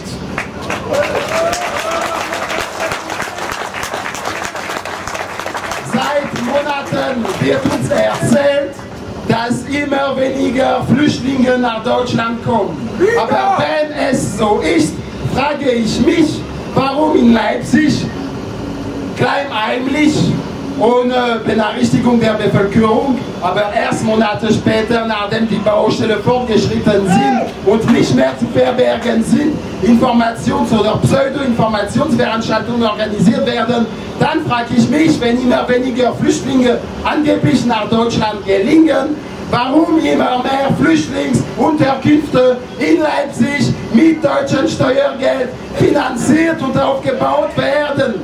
Seit Monaten wird uns erzählt, dass immer weniger Flüchtlinge nach Deutschland kommen. Aber wenn es so ist, frage ich mich, warum in Leipzig kleinheimlich, ohne Benachrichtigung der Bevölkerung, aber erst Monate später, nachdem die Baustelle fortgeschritten sind und nicht mehr zu verbergen sind, Informations- oder Pseudo-Informationsveranstaltungen organisiert werden, dann frage ich mich, wenn immer weniger Flüchtlinge angeblich nach Deutschland gelingen, warum immer mehr Flüchtlingsunterkünfte in Leipzig mit deutschem Steuergeld finanziert und aufgebaut werden.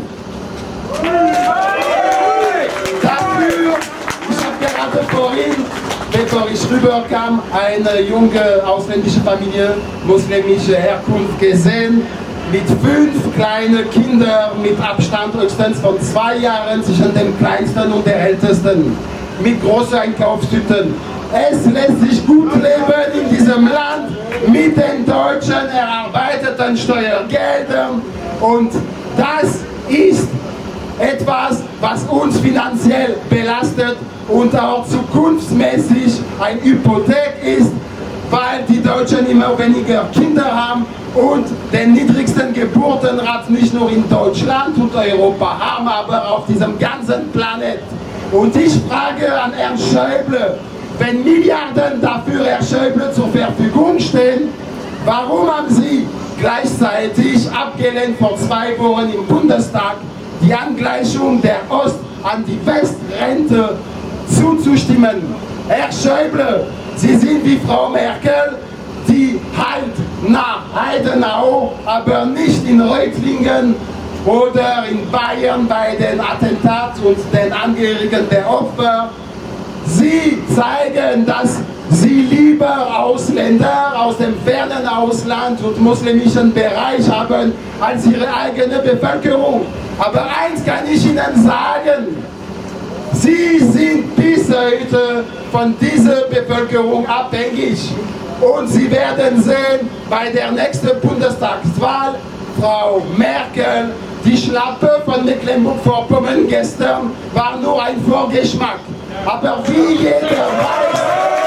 Dafür, ich habe gerade vorhin, bevor ich rüberkam, eine junge ausländische Familie muslimischer Herkunft gesehen, mit fünf kleinen Kindern mit Abstand höchstens von zwei Jahren zwischen dem Kleinsten und der Ältesten, mit großen Einkaufstüten. Es lässt sich gut leben in diesem Land mit den deutschen erarbeiteten Steuergeldern und das ist etwas, was uns finanziell belastet und auch zukunftsmäßig eine Hypothek ist, weil die Deutschen immer weniger Kinder haben und den niedrigsten Geburtenrat nicht nur in Deutschland und Europa haben, aber auf diesem ganzen Planet. Und ich frage an Herrn Schäuble, wenn Milliarden dafür, Herr Schäuble, zur Verfügung stehen, warum haben Sie gleichzeitig abgelehnt vor zwei Wochen im Bundestag die Angleichung der Ost- an die Westrente zuzustimmen? Herr Schäuble, Sie sind wie Frau Merkel, die halt nach Heidenau, aber nicht in Reutlingen oder in Bayern bei den Attentaten und den Angehörigen der Opfer. Sie zeigen, dass Sie lieber Ausländer aus dem fernen Ausland und muslimischen Bereich haben als Ihre eigene Bevölkerung. Aber eins kann ich Ihnen sagen, Sie sind bis heute von dieser Bevölkerung abhängig. Und Sie werden sehen, bei der nächsten Bundestagswahl, Frau Merkel Die Schlappe von Mecklenburg-Vorpommern gestern war nur ein Vorgeschmack. Aber wie jeder weiß,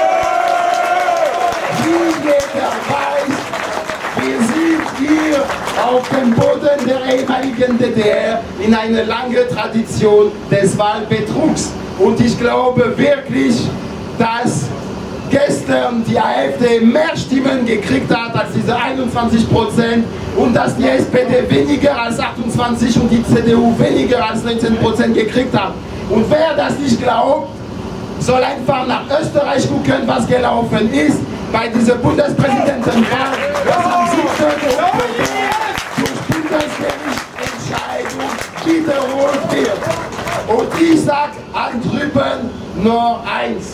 wie jeder weiß, wir sind hier auf dem Boden der ehemaligen D D R in einer langen Tradition des Wahlbetrugs. Und ich glaube wirklich, dass gestern die AfD mehr Stimmen gekriegt hat als diese einundzwanzig Prozent und dass die S P D weniger als achtundzwanzig und die C D U weniger als neunzehn Prozent gekriegt hat. Und wer das nicht glaubt, soll einfach nach Österreich gucken, was gelaufen ist bei dieser Bundespräsidentenwahl, das am siebten Oktober durch Bundesgerichtsentscheidung wiederholt wird. Und ich sage an drüben nur eins.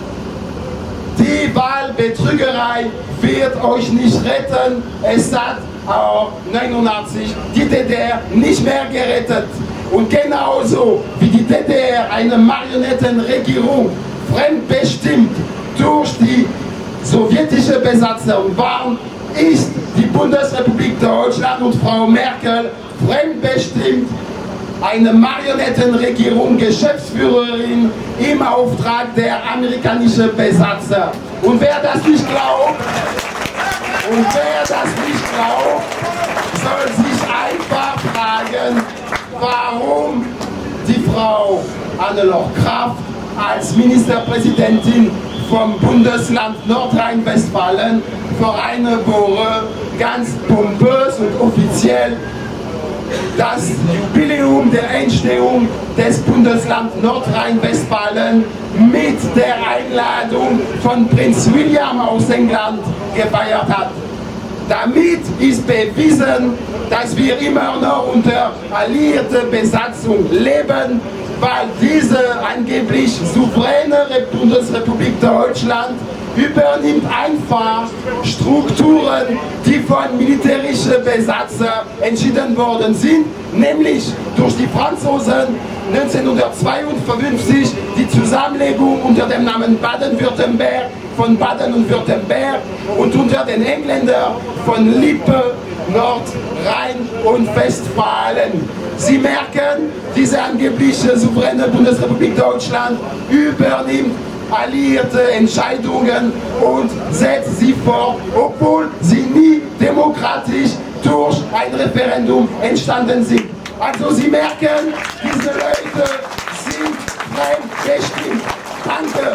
Die Wahlbetrügerei wird euch nicht retten. Es hat auch neunundachtzig die D D R nicht mehr gerettet. Und genauso wie die D D R eine Marionettenregierung fremdbestimmt durch die sowjetische Besatzung war, ist die Bundesrepublik Deutschland und Frau Merkel fremdbestimmt eine Marionettenregierung, Geschäftsführerin im Auftrag der amerikanischen Besatzer. Und wer das nicht glaubt, und wer das nicht glaubt, soll sich einfach fragen, warum die Frau Hannelore Kraft als Ministerpräsidentin vom Bundesland Nordrhein-Westfalen vor einer Woche ganz pompös und offiziell das Jubiläum der Entstehung des Bundeslands Nordrhein-Westfalen mit der Einladung von Prinz William aus England gefeiert hat. Damit ist bewiesen, dass wir immer noch unter alliierter Besatzung leben, weil diese angeblich souveräne Bundesrepublik Deutschland übernimmt einfach Strukturen, die von militärischen Besatzern entschieden worden sind, nämlich durch die Franzosen neunzehnhundertzweiundfünfzig die Zusammenlegung unter dem Namen Baden-Württemberg von Baden und Württemberg und unter den Engländern von Lippe, Nordrhein und Westfalen. Sie merken, diese angebliche souveräne Bundesrepublik Deutschland übernimmt alliierte Entscheidungen und setzt sie fort, obwohl sie nie demokratisch durch ein Referendum entstanden sind. Also Sie merken, diese Leute sind fremdbestimmt. Danke.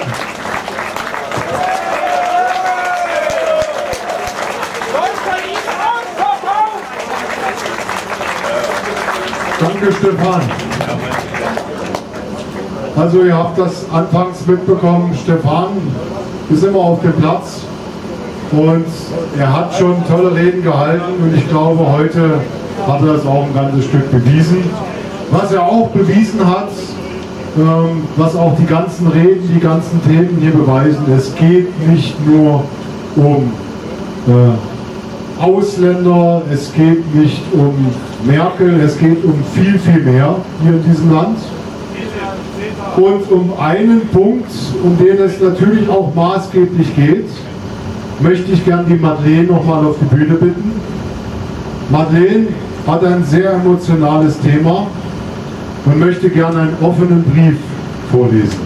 Danke, Stefan. Also ihr habt das anfangs mitbekommen, Stefan ist immer auf dem Platz und er hat schon tolle Reden gehalten und ich glaube, heute hat er das auch ein ganzes Stück bewiesen. Was er auch bewiesen hat, ähm, was auch die ganzen Reden, die ganzen Themen hier beweisen, es geht nicht nur um äh, Ausländer, es geht nicht um Merkel, es geht um viel, viel mehr hier in diesem Land. Und um einen Punkt, um den es natürlich auch maßgeblich geht, möchte ich gern die Madeleine nochmal auf die Bühne bitten. Madeleine hat ein sehr emotionales Thema und möchte gern einen offenen Brief vorlesen.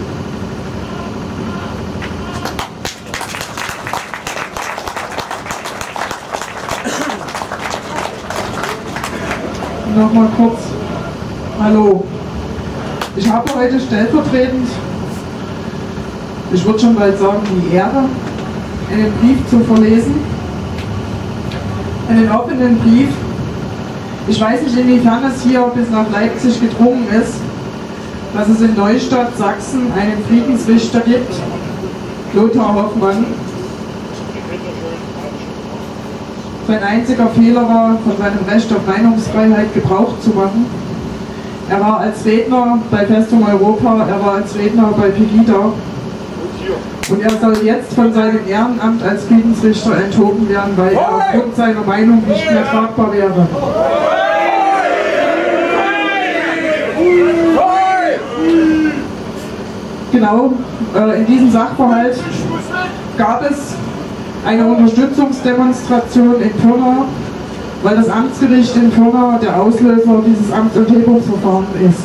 Nochmal kurz. Hallo. Ich habe heute stellvertretend, ich würde schon bald sagen, die Ehre, einen Brief zu verlesen. Einen offenen Brief. Ich weiß nicht, inwiefern es hier bis nach Leipzig gedrungen ist, dass es in Neustadt, Sachsen, einen Friedensrichter gibt, Lothar Hoffmann. Sein einziger Fehler war, von seinem Recht auf Meinungsfreiheit Gebrauch zu machen. Er war als Redner bei Festung Europa, er war als Redner bei Pegida und er soll jetzt von seinem Ehrenamt als Friedensrichter enthoben werden, weil er aufgrund seiner Meinung nicht mehr tragbar wäre. Genau, äh, in diesem Sachverhalt gab es eine Unterstützungsdemonstration in Pirna weil das Amtsgericht in Pirna der Auslöser dieses Amtsenthebungsverfahrens ist.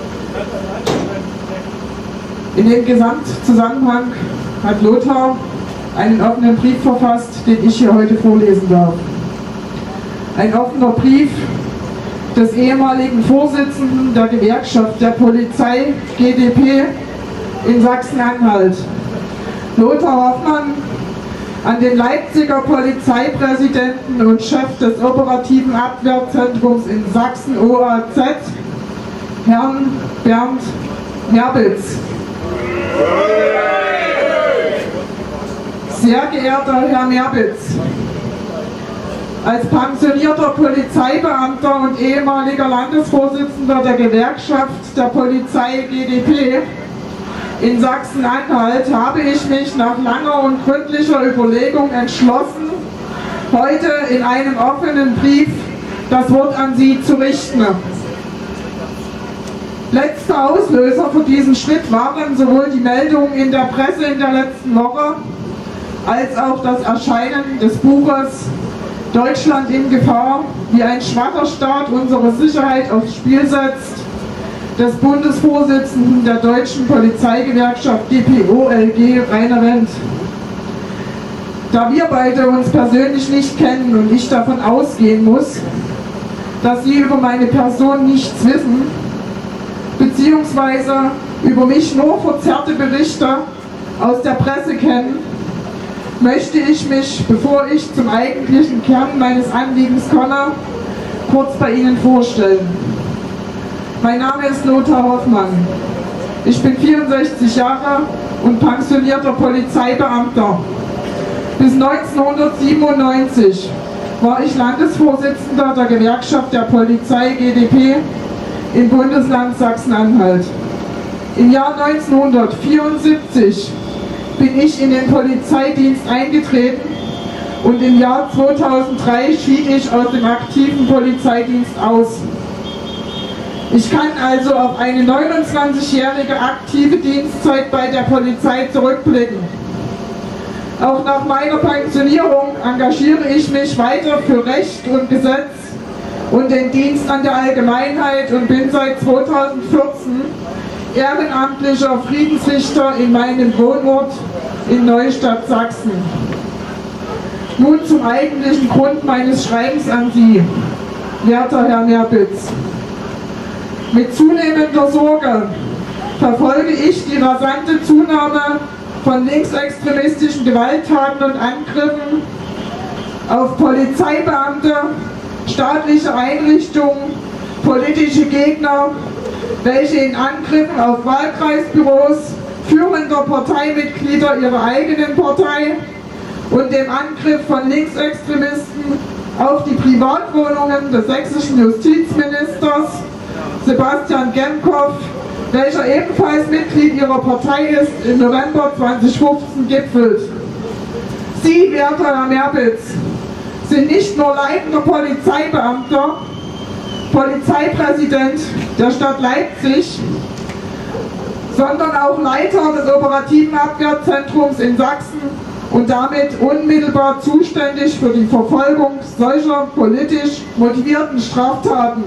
In dem Gesamtzusammenhang hat Lothar einen offenen Brief verfasst, den ich hier heute vorlesen darf. Ein offener Brief des ehemaligen Vorsitzenden der Gewerkschaft der Polizei G D P in Sachsen-Anhalt, Lothar Hoffmann, an den Leipziger Polizeipräsidenten und Chef des operativen Abwehrzentrums in Sachsen O A Z, Herrn Bernd Merbitz. Sehr geehrter Herr Merbitz, als pensionierter Polizeibeamter und ehemaliger Landesvorsitzender der Gewerkschaft der Polizei G D P in Sachsen-Anhalt habe ich mich nach langer und gründlicher Überlegung entschlossen, heute in einem offenen Brief das Wort an Sie zu richten. Letzter Auslöser für diesen Schritt waren sowohl die Meldungen in der Presse in der letzten Woche als auch das Erscheinen des Buches Deutschland in Gefahr, wie ein schwacher Staat unsere Sicherheit aufs Spiel setzt, des Bundesvorsitzenden der Deutschen Polizeigewerkschaft G P O L G, Rainer Wendt. Da wir beide uns persönlich nicht kennen und ich davon ausgehen muss, dass Sie über meine Person nichts wissen, beziehungsweise über mich nur verzerrte Berichte aus der Presse kennen, möchte ich mich, bevor ich zum eigentlichen Kern meines Anliegens komme, kurz bei Ihnen vorstellen. Mein Name ist Lothar Hoffmann. Ich bin vierundsechzig Jahre und pensionierter Polizeibeamter. Bis neunzehnhundertsiebenundneunzig war ich Landesvorsitzender der Gewerkschaft der Polizei G D P im Bundesland Sachsen-Anhalt. Im Jahr neunzehnhundertvierundsiebzig bin ich in den Polizeidienst eingetreten und im Jahr zweitausenddrei schied ich aus dem aktiven Polizeidienst aus. Ich kann also auf eine neunundzwanzigjährige aktive Dienstzeit bei der Polizei zurückblicken. Auch nach meiner Pensionierung engagiere ich mich weiter für Recht und Gesetz und den Dienst an der Allgemeinheit und bin seit zweitausendvierzehn ehrenamtlicher Friedensrichter in meinem Wohnort in Neustadt, Sachsen. Nun zum eigentlichen Grund meines Schreibens an Sie, werter Herr Merbitz. Mit zunehmender Sorge verfolge ich die rasante Zunahme von linksextremistischen Gewalttaten und Angriffen auf Polizeibeamte, staatliche Einrichtungen, politische Gegner, welche in Angriffen auf Wahlkreisbüros führender Parteimitglieder ihrer eigenen Partei und dem Angriff von Linksextremisten auf die Privatwohnungen des sächsischen Justizministers Sebastian Gemkow, welcher ebenfalls Mitglied ihrer Partei ist, im November zweitausendfünfzehn gipfelt. Sie, werter Herr Merbitz, sind nicht nur leitender Polizeibeamter, Polizeipräsident der Stadt Leipzig, sondern auch Leiter des operativen Abwehrzentrums in Sachsen und damit unmittelbar zuständig für die Verfolgung solcher politisch motivierten Straftaten.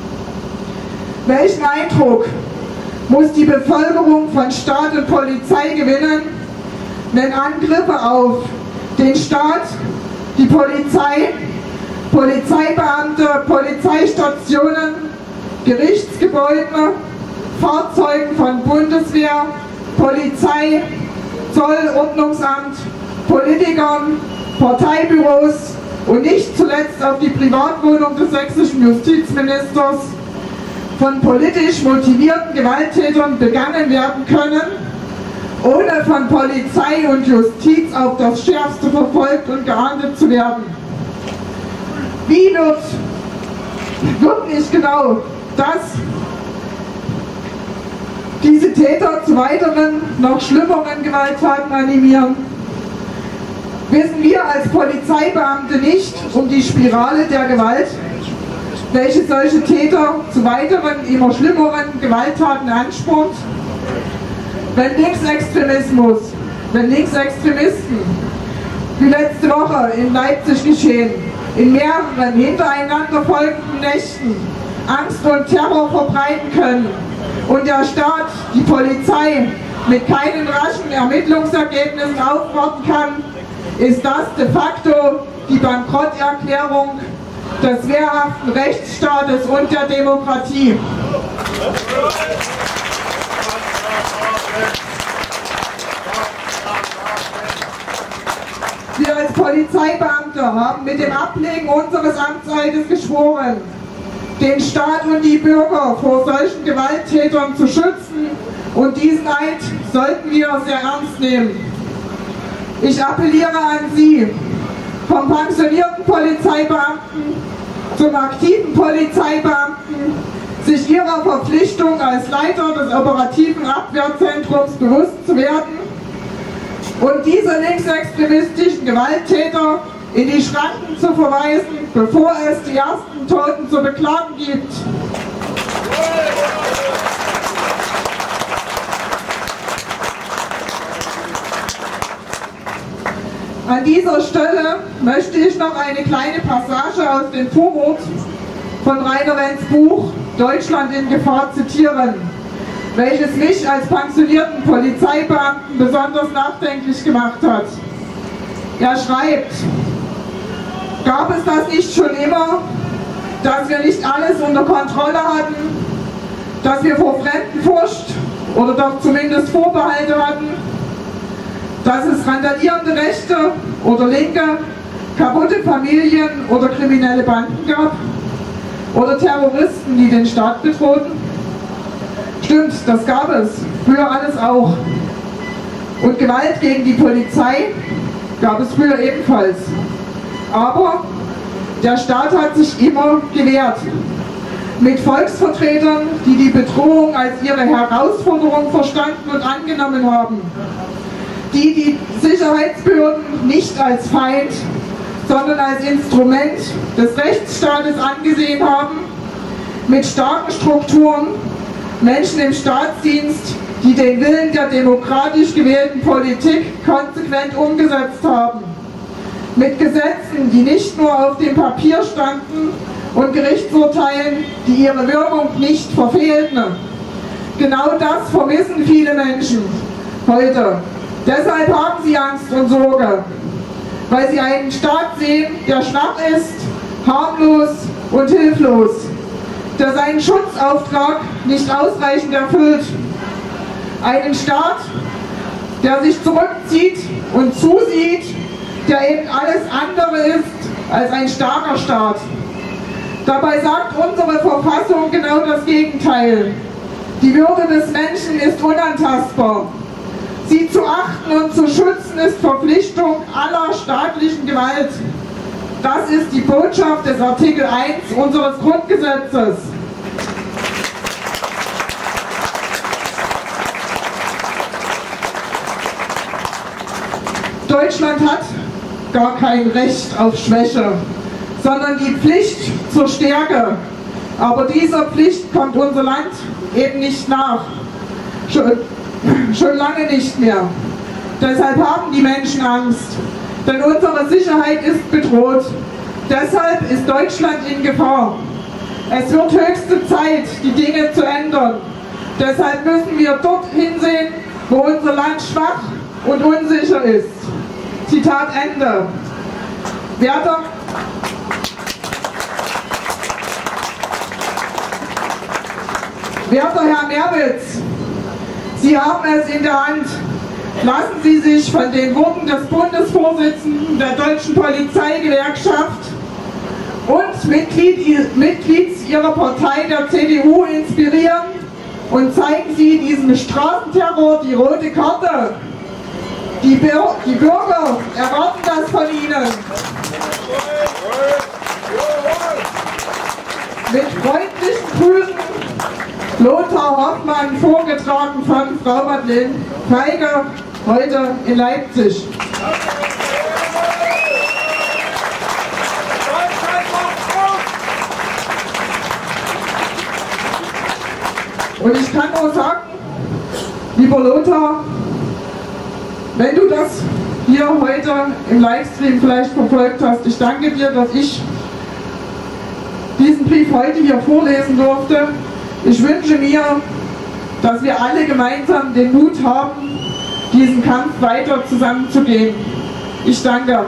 Welchen Eindruck muss die Bevölkerung von Staat und Polizei gewinnen, wenn Angriffe auf den Staat, die Polizei, Polizeibeamte, Polizeistationen, Gerichtsgebäude, Fahrzeugen von Bundeswehr, Polizei, Zoll, Ordnungsamt, Politikern, Parteibüros und nicht zuletzt auf die Privatwohnung des sächsischen Justizministers von politisch motivierten Gewalttätern begangen werden können, ohne von Polizei und Justiz auf das Schärfste verfolgt und geahndet zu werden. Wie wird wirklich genau das diese Täter zu weiteren, noch schlimmeren Gewalttaten animieren? Wissen wir als Polizeibeamte nicht um die Spirale der Gewalt, welche solche Täter zu weiteren, immer schlimmeren Gewalttaten anspornt? Wenn Linksextremismus, wenn Linksextremisten, wie letzte Woche in Leipzig geschehen, in mehreren hintereinander folgenden Nächten Angst und Terror verbreiten können und der Staat, die Polizei, mit keinen raschen Ermittlungsergebnissen aufwarten kann, ist das de facto die Bankrotterklärung des wehrhaften Rechtsstaates und der Demokratie. Wir als Polizeibeamte haben mit dem Ablegen unseres Amtseides geschworen, den Staat und die Bürger vor solchen Gewalttätern zu schützen, und diesen Eid sollten wir sehr ernst nehmen. Ich appelliere an Sie, vom pensionierten Polizeibeamten zum aktiven Polizeibeamten, sich ihrer Verpflichtung als Leiter des operativen Abwehrzentrums bewusst zu werden und diese linksextremistischen Gewalttäter in die Schranken zu verweisen, bevor es die ersten Toten zu beklagen gibt. An dieser Stelle möchte ich noch eine kleine Passage aus dem Vorwort von Rainer Wenz Buch Deutschland in Gefahr zitieren, welches mich als pensionierten Polizeibeamten besonders nachdenklich gemacht hat. Er schreibt: Gab es das nicht schon immer, dass wir nicht alles unter Kontrolle hatten, dass wir vor Fremdenfurcht oder doch zumindest Vorbehalte hatten, dass es randalierende Rechte oder Linke, kaputte Familien oder kriminelle Banden gab oder Terroristen, die den Staat bedrohten? Stimmt, das gab es, früher alles auch. Und Gewalt gegen die Polizei gab es früher ebenfalls. Aber der Staat hat sich immer gewehrt. Mit Volksvertretern, die die Bedrohung als ihre Herausforderung verstanden und angenommen haben. Die die Sicherheitsbehörden nicht als Feind, sondern als Instrument des Rechtsstaates angesehen haben, mit starken Strukturen, Menschen im Staatsdienst, die den Willen der demokratisch gewählten Politik konsequent umgesetzt haben, mit Gesetzen, die nicht nur auf dem Papier standen und Gerichtsurteilen, die ihre Wirkung nicht verfehlten. Genau das vermissen viele Menschen heute. Deshalb haben sie Angst und Sorge, weil sie einen Staat sehen, der schwach ist, harmlos und hilflos, der seinen Schutzauftrag nicht ausreichend erfüllt. Einen Staat, der sich zurückzieht und zusieht, der eben alles andere ist als ein starker Staat. Dabei sagt unsere Verfassung genau das Gegenteil. Die Würde des Menschen ist unantastbar. Sie zu achten und zu schützen ist Verpflichtung aller staatlichen Gewalt. Das ist die Botschaft des Artikel eins unseres Grundgesetzes. Deutschland hat gar kein Recht auf Schwäche, sondern die Pflicht zur Stärke. Aber dieser Pflicht kommt unser Land eben nicht nach. Schon, schon lange nicht mehr. Deshalb haben die Menschen Angst. Denn unsere Sicherheit ist bedroht. Deshalb ist Deutschland in Gefahr. Es wird höchste Zeit, die Dinge zu ändern. Deshalb müssen wir dort hinsehen, wo unser Land schwach und unsicher ist. Zitat Ende. Werter, werter Herr Merwitz, Sie haben es in der Hand. Lassen Sie sich von den Worten des Bundesvorsitzenden der Deutschen Polizeigewerkschaft und Mitglied, Mitglieds Ihrer Partei, der C D U, inspirieren und zeigen Sie diesem Straßenterror die rote Karte. Die, Bir- die Bürger erwarten das von Ihnen. Mit freundlichen Grüßen, Lothar Hoffmann, vorgetragen von Frau Madeleine Feige, heute in Leipzig. Und ich kann nur sagen, lieber Lothar, wenn du das hier heute im Livestream vielleicht verfolgt hast. Ich danke dir, dass ich diesen Brief heute hier vorlesen durfte. Ich wünsche mir, dass wir alle gemeinsam den Mut haben, diesen Kampf weiter zusammenzugehen. Ich danke.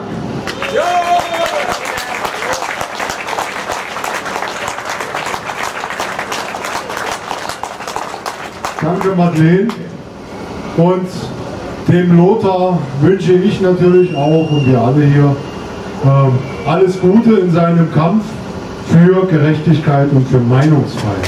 Danke, Madeleine. Und dem Lothar wünsche ich natürlich auch und wir alle hier ähm, alles Gute in seinem Kampf für Gerechtigkeit und für Meinungsfreiheit.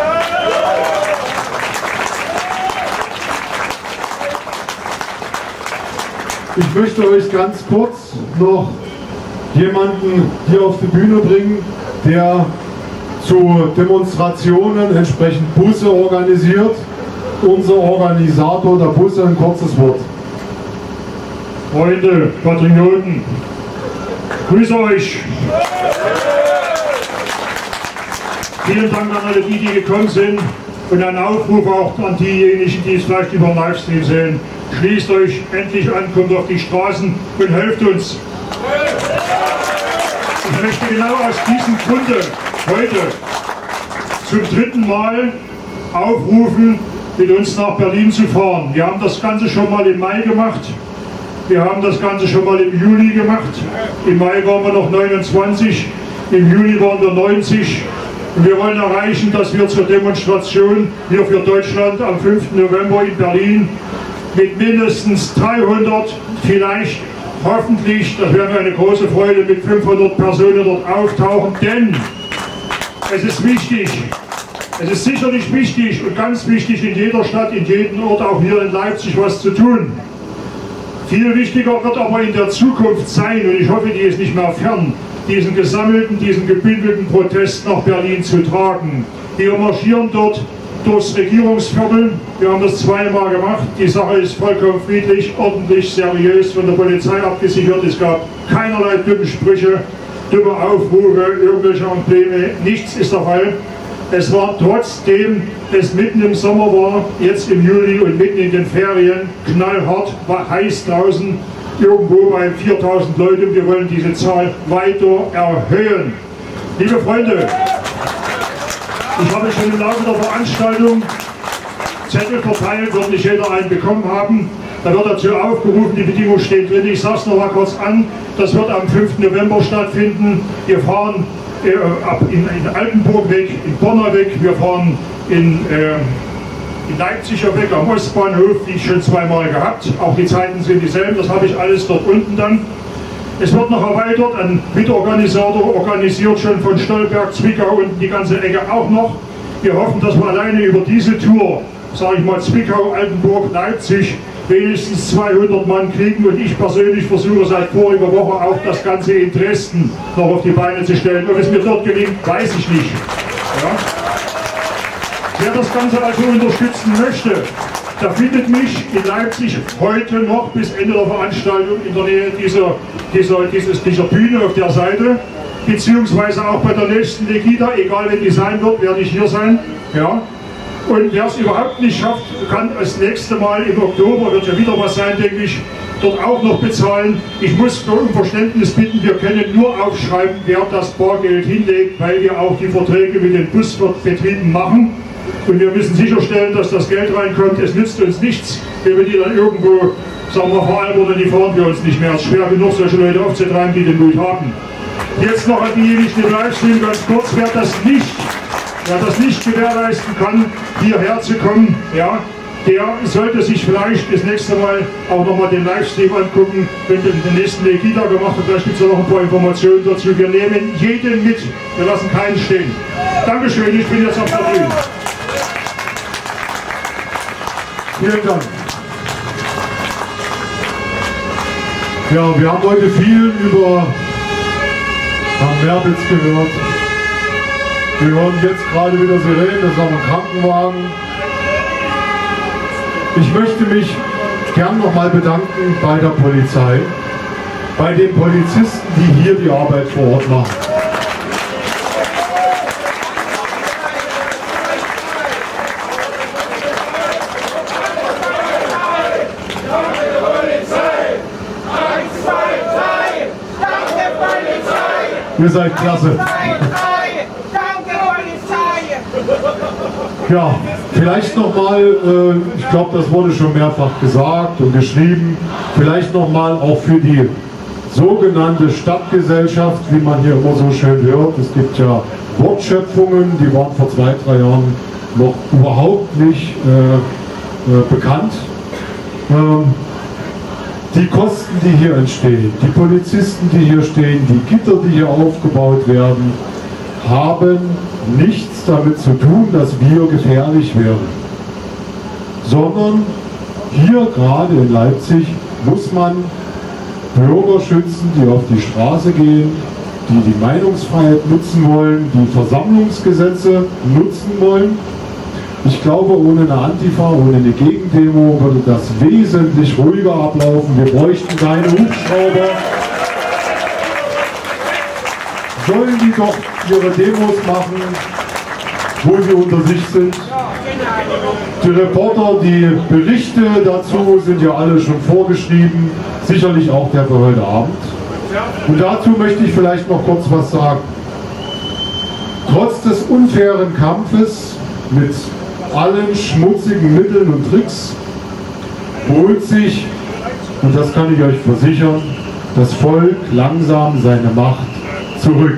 Ich möchte euch ganz kurz noch jemanden hier auf die Bühne bringen, der zu Demonstrationen entsprechend Busse organisiert. Unser Organisator der Busse, ein kurzes Wort. Freunde, Patrioten, grüße euch. Vielen Dank an alle die, die gekommen sind und ein Aufruf auch an diejenigen, die es vielleicht über den Livestream sehen. Schließt euch endlich an, kommt auf die Straßen und helft uns. Ich möchte genau aus diesem Grunde heute zum dritten Mal aufrufen, mit uns nach Berlin zu fahren. Wir haben das Ganze schon mal im Mai gemacht. Wir haben das Ganze schon mal im Juli gemacht. Im Mai waren wir noch neunundzwanzig, im Juli waren wir neunzig. Und wir wollen erreichen, dass wir zur Demonstration hier für Deutschland am fünften November in Berlin mit mindestens dreihundert, vielleicht, hoffentlich, das wäre mir eine große Freude, mit fünfhundert Personen dort auftauchen, denn es ist wichtig, es ist sicherlich wichtig und ganz wichtig, in jeder Stadt, in jedem Ort, auch hier in Leipzig, was zu tun. Viel wichtiger wird aber in der Zukunft sein, und ich hoffe, die ist nicht mehr fern, diesen gesammelten, diesen gebündelten Protest nach Berlin zu tragen. Wir marschieren dort durchs Regierungsviertel. Wir haben das zweimal gemacht. Die Sache ist vollkommen friedlich, ordentlich, seriös, von der Polizei abgesichert. Es gab keinerlei dumme Sprüche, dumme Aufrufe, irgendwelche Embleme. Nichts ist der Fall. Es war trotzdem, es mitten im Sommer war, jetzt im Juli und mitten in den Ferien, knallhart, war heiß draußen, irgendwo bei viertausend Leuten. Wir wollen diese Zahl weiter erhöhen. Liebe Freunde, ich habe schon im Laufe der Veranstaltung Zettel verteilt, wird nicht jeder einen bekommen haben. Da wird dazu aufgerufen, die Bedingungen stehen drin. Ich sage es noch mal kurz an, das wird am fünften November stattfinden. Wir fahren äh, ab in, in Altenburg weg, in Bonner weg, wir fahren in, äh, in Leipziger weg, am Ostbahnhof, wie ich schon zweimal gehabt. Auch die Zeiten sind dieselben, das habe ich alles dort unten dann. Es wird noch erweitert, ein Mitorganisator organisiert schon von Stolberg, Zwickau und die ganze Ecke auch noch. Wir hoffen, dass wir alleine über diese Tour, sage ich mal Zwickau, Altenburg, Leipzig, wenigstens zweihundert Mann kriegen, und ich persönlich versuche seit voriger Woche auch das Ganze in Dresden noch auf die Beine zu stellen. Ob es mir dort gelingt, weiß ich nicht. Ja? Wer das Ganze also unterstützen möchte, der findet mich in Leipzig heute noch bis Ende der Veranstaltung in der Nähe dieser, dieser, dieses, dieser Bühne auf der Seite, beziehungsweise auch bei der nächsten Legida, egal wenn die sein wird, werde ich hier sein. Ja? Und wer es überhaupt nicht schafft, kann das nächste Mal im Oktober, wird ja wieder was sein, denke ich, dort auch noch bezahlen. Ich muss um Verständnis bitten, wir können nur aufschreiben, wer das Bargeld hinlegt, weil wir auch die Verträge mit den Busbetrieben machen. Und wir müssen sicherstellen, dass das Geld reinkommt. Es nützt uns nichts, wenn wir die dann irgendwo, sagen wir, veralbern, die fahren wir uns nicht mehr. Es ist schwer genug, solche Leute aufzutreiben, die den Mut haben. Jetzt noch an diejenigen im Livestream ganz kurz, wer das nicht, wer das nicht gewährleisten kann, hierher zu kommen, ja, der sollte sich vielleicht das nächste Mal auch nochmal den Livestream angucken, wenn wir den nächsten Legida gemacht haben. Vielleicht gibt es noch ein paar Informationen dazu. Wir nehmen jeden mit, wir lassen keinen stehen. Dankeschön, ich bin jetzt auf der Bühne. Vielen Dank. Ja, wir haben heute viel über Herrn Merbitz gehört. Wir hören jetzt gerade wieder Sirenen, das ist auch ein Krankenwagen. Ich möchte mich gern nochmal bedanken bei der Polizei, bei den Polizisten, die hier die Arbeit vor Ort machen. Polizei! Ihr seid klasse. Danke, Polizei! Ja, vielleicht nochmal, äh, ich glaube, das wurde schon mehrfach gesagt und geschrieben, vielleicht nochmal auch für die sogenannte Stadtgesellschaft, wie man hier immer so schön hört. Es gibt ja Wortschöpfungen, die waren vor zwei, drei Jahren noch überhaupt nicht äh, äh, bekannt. Ähm, die Kosten, die hier entstehen, die Polizisten, die hier stehen, die Gitter, die hier aufgebaut werden, haben nichts damit zu tun, dass wir gefährlich werden, sondern hier gerade in Leipzig muss man Bürger schützen, die auf die Straße gehen, die die Meinungsfreiheit nutzen wollen, die Versammlungsgesetze nutzen wollen. Ich glaube, ohne eine Antifa, ohne eine Gegendemo würde das wesentlich ruhiger ablaufen. Wir bräuchten keine Hubschrauber. Sollen die doch ihre Demos machen, wo sie unter sich sind. Die Reporter, die Berichte dazu sind ja alle schon vorgeschrieben, sicherlich auch der für heute Abend. Und dazu möchte ich vielleicht noch kurz was sagen. Trotz des unfairen Kampfes mit allen schmutzigen Mitteln und Tricks holt sich, und das kann ich euch versichern, das Volk langsam seine Macht zurück.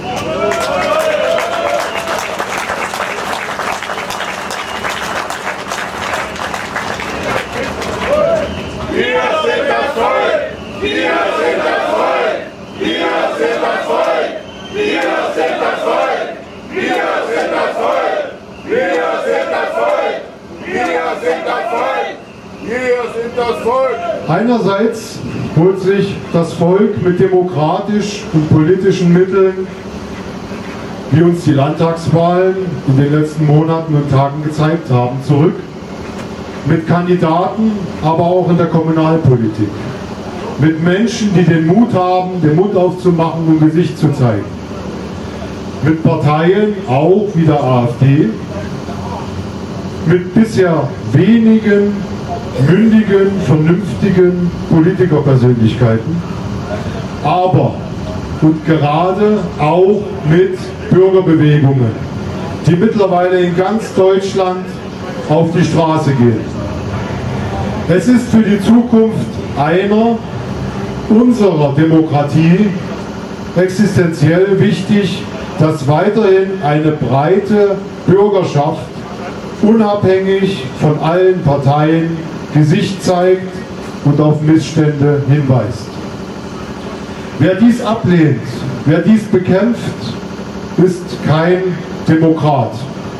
Einerseits holt sich das Volk mit demokratisch und politischen Mitteln, wie uns die Landtagswahlen in den letzten Monaten und Tagen gezeigt haben, zurück. Mit Kandidaten, aber auch in der Kommunalpolitik. Mit Menschen, die den Mut haben, den Mund aufzumachen und Gesicht zu zeigen. Mit Parteien, auch wie der AfD. Mit bisher wenigen mündigen, vernünftigen Politikerpersönlichkeiten, aber und gerade auch mit Bürgerbewegungen, die mittlerweile in ganz Deutschland auf die Straße gehen. Es ist für die Zukunft einer unserer Demokratie existenziell wichtig, dass weiterhin eine breite Bürgerschaft unabhängig von allen Parteien Gesicht zeigt und auf Missstände hinweist. Wer dies ablehnt, wer dies bekämpft, ist kein Demokrat.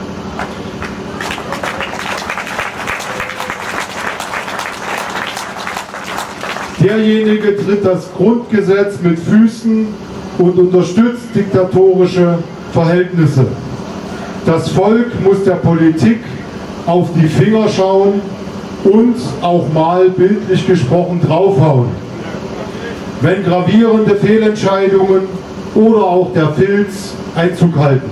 Derjenige tritt das Grundgesetz mit Füßen und unterstützt diktatorische Verhältnisse. Das Volk muss der Politik auf die Finger schauen und auch mal bildlich gesprochen draufhauen, wenn gravierende Fehlentscheidungen oder auch der Filz Einzug halten.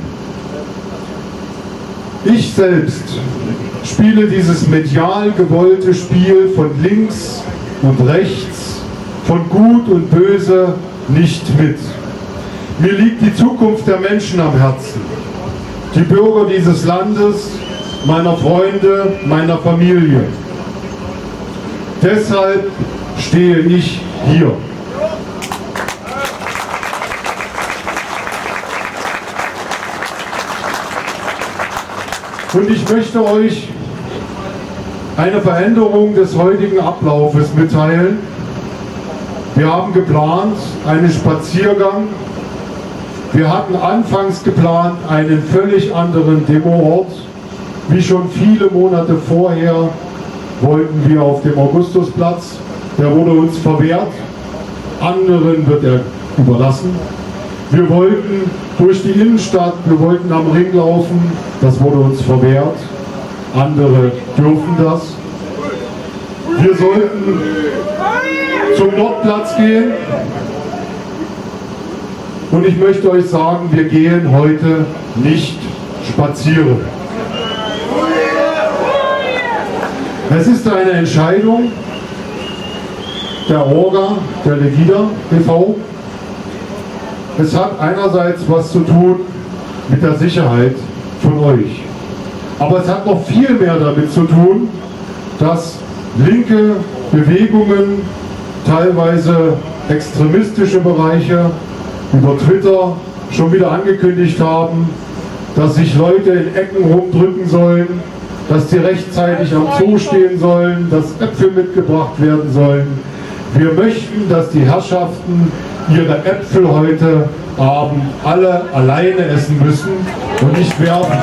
Ich selbst spiele dieses medial gewollte Spiel von links und rechts, von Gut und Böse nicht mit. Mir liegt die Zukunft der Menschen am Herzen, die Bürger dieses Landes, meiner Freunde, meiner Familie. Deshalb stehe ich hier. Und ich möchte euch eine Veränderung des heutigen Ablaufes mitteilen. Wir haben geplant einen Spaziergang. Wir hatten anfangs geplant einen völlig anderen Demoort. Wie schon viele Monate vorher wollten wir auf dem Augustusplatz. Der wurde uns verwehrt. Anderen wird er überlassen. Wir wollten durch die Innenstadt, wir wollten am Ring laufen. Das wurde uns verwehrt. Andere dürfen das. Wir sollten zum Nordplatz gehen. Und ich möchte euch sagen, wir gehen heute nicht spazieren. Es ist eine Entscheidung der Orga, der Legida e V Es hat einerseits was zu tun mit der Sicherheit von euch. Aber es hat noch viel mehr damit zu tun, dass linke Bewegungen, teilweise extremistische Bereiche über Twitter schon wieder angekündigt haben, dass sich Leute in Ecken rumdrücken sollen, dass die rechtzeitig am Zoo stehen sollen, dass Äpfel mitgebracht werden sollen. Wir möchten, dass die Herrschaften ihre Äpfel heute Abend alle alleine essen müssen und nicht werfen.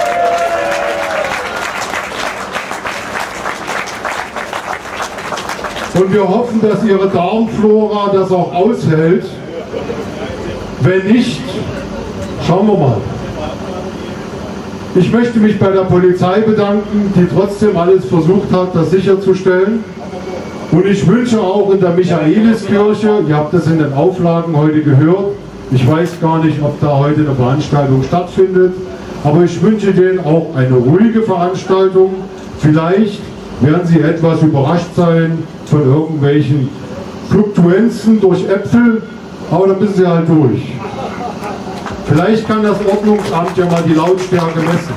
Und wir hoffen, dass Ihre Darmflora das auch aushält. Wenn nicht, schauen wir mal. Ich möchte mich bei der Polizei bedanken, die trotzdem alles versucht hat, das sicherzustellen. Und ich wünsche auch in der Michaeliskirche, ihr habt das in den Auflagen heute gehört, ich weiß gar nicht, ob da heute eine Veranstaltung stattfindet, aber ich wünsche denen auch eine ruhige Veranstaltung. Vielleicht werden Sie etwas überrascht sein von irgendwelchen Fluktuenzen durch Äpfel, aber dann müssen Sie halt durch. Vielleicht kann das Ordnungsamt ja mal die Lautstärke messen.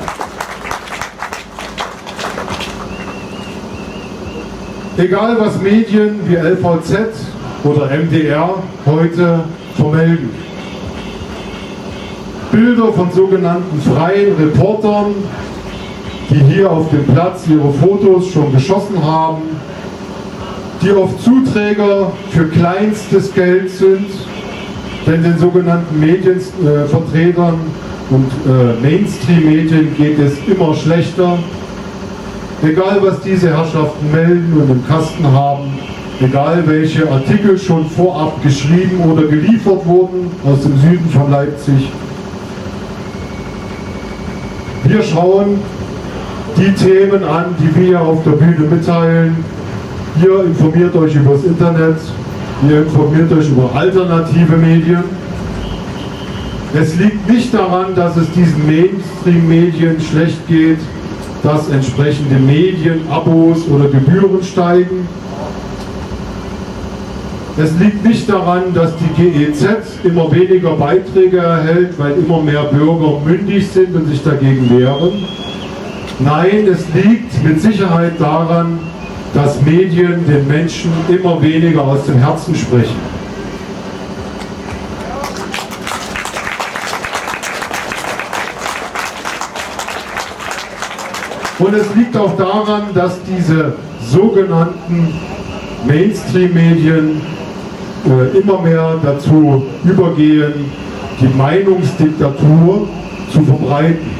Egal was Medien wie L V Z oder M D R heute vermelden. Bilder von sogenannten freien Reportern, die hier auf dem Platz ihre Fotos schon geschossen haben, die oft Zuträger für kleinstes Geld sind, denn den sogenannten Medienvertretern äh, und äh, Mainstream-Medien geht es immer schlechter. Egal was diese Herrschaften melden und im Kasten haben, egal welche Artikel schon vorab geschrieben oder geliefert wurden aus dem Süden von Leipzig. Wir schauen die Themen an, die wir auf der Bühne mitteilen. Ihr informiert euch über das Internet, ihr informiert euch über alternative Medien. Es liegt nicht daran, dass es diesen Mainstream-Medien schlecht geht, dass entsprechende Medienabos oder Gebühren steigen. Es liegt nicht daran, dass die G E Z immer weniger Beiträge erhält, weil immer mehr Bürger mündig sind und sich dagegen wehren. Nein, es liegt mit Sicherheit daran, dass Medien den Menschen immer weniger aus dem Herzen sprechen. Und es liegt auch daran, dass diese sogenannten Mainstream-Medien äh, immer mehr dazu übergehen, die Meinungsdiktatur zu verbreiten.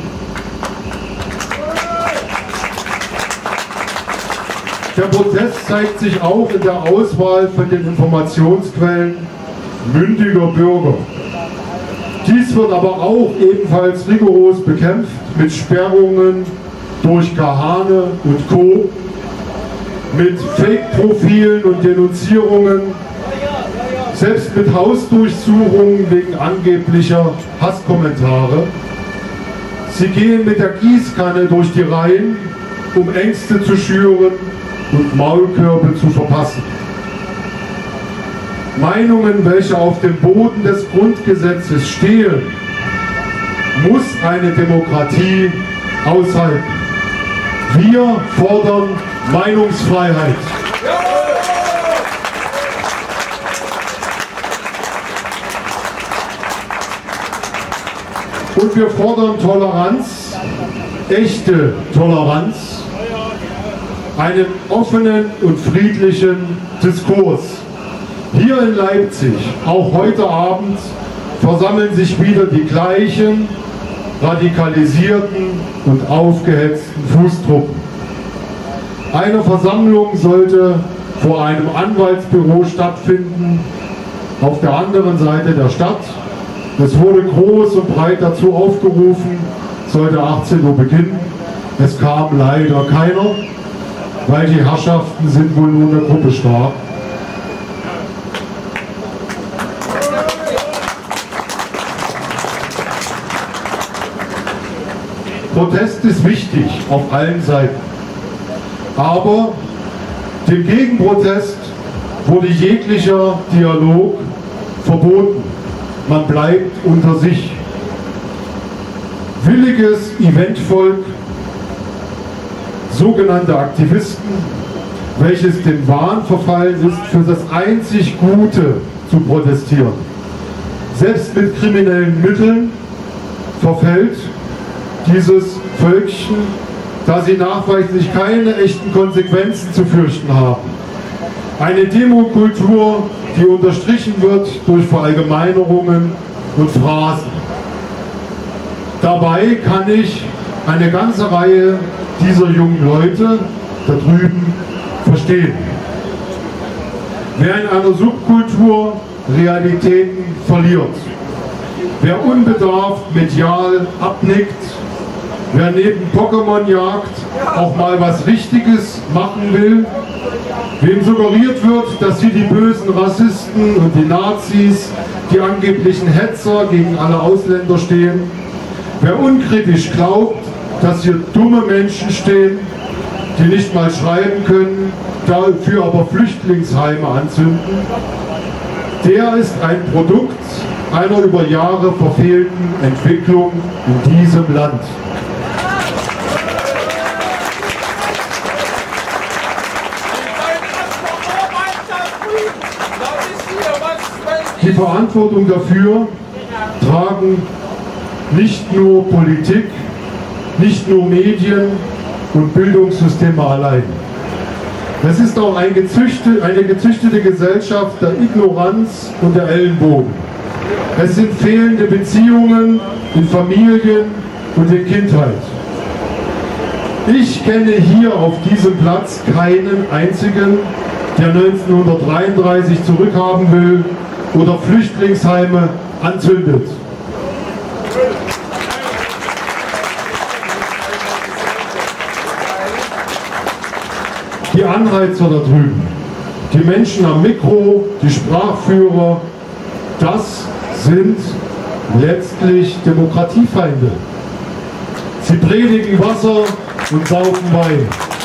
Der Protest zeigt sich auch in der Auswahl von den Informationsquellen mündiger Bürger. Dies wird aber auch ebenfalls rigoros bekämpft mit Sperrungen durch Kahane und Co., mit Fake-Profilen und Denunzierungen, selbst mit Hausdurchsuchungen wegen angeblicher Hasskommentare. Sie gehen mit der Gießkanne durch die Reihen, um Ängste zu schüren und Maulkörbe zu verpassen. Meinungen, welche auf dem Boden des Grundgesetzes stehen, muss eine Demokratie aushalten. Wir fordern Meinungsfreiheit. Und wir fordern Toleranz, echte Toleranz, einen offenen und friedlichen Diskurs. Hier in Leipzig, auch heute Abend, versammeln sich wieder die gleichen radikalisierten und aufgehetzten Fußtruppen. Eine Versammlung sollte vor einem Anwaltsbüro stattfinden, auf der anderen Seite der Stadt. Es wurde groß und breit dazu aufgerufen, sollte achtzehn Uhr beginnen. Es kam leider keiner, weil die Herrschaften sind wohl nur eine Gruppe stark. Protest ist wichtig auf allen Seiten, aber dem Gegenprotest wurde jeglicher Dialog verboten. man bleibt unter sich. Williges Eventvolk, sogenannte Aktivisten, welches dem Wahn verfallen ist, für das einzig Gute zu protestieren. Selbst mit kriminellen Mitteln verfällt dieses Völkchen, da sie nachweislich keine echten Konsequenzen zu fürchten haben. Eine Demokultur, die unterstrichen wird durch Verallgemeinerungen und Phrasen. Dabei kann ich eine ganze Reihe dieser jungen Leute da drüben verstehen. Wer in einer Subkultur Realitäten verliert, wer unbedarft medial abnickt, wer neben Pokémon-Jagd auch mal was Richtiges machen will, wem suggeriert wird, dass sie die bösen Rassisten und die Nazis, die angeblichen Hetzer gegen alle Ausländer stehen, wer unkritisch glaubt, dass hier dumme Menschen stehen, die nicht mal schreiben können, dafür aber Flüchtlingsheime anzünden, der ist ein Produkt einer über Jahre verfehlten Entwicklung in diesem Land. Die Verantwortung dafür tragen nicht nur Politik, nicht nur Medien und Bildungssysteme allein. Es ist auch ein gezüchtet, eine gezüchtete Gesellschaft der Ignoranz und der Ellenbogen. Es sind fehlende Beziehungen in Familien und in Kindheit. Ich kenne hier auf diesem Platz keinen einzigen, der neunzehnhundertdreiunddreißig zurückhaben will oder Flüchtlingsheime anzündet. Die Anheizer da drüben, die Menschen am Mikro, die Sprachführer, das sind letztlich Demokratiefeinde. Sie predigen Wasser und saufen Wein.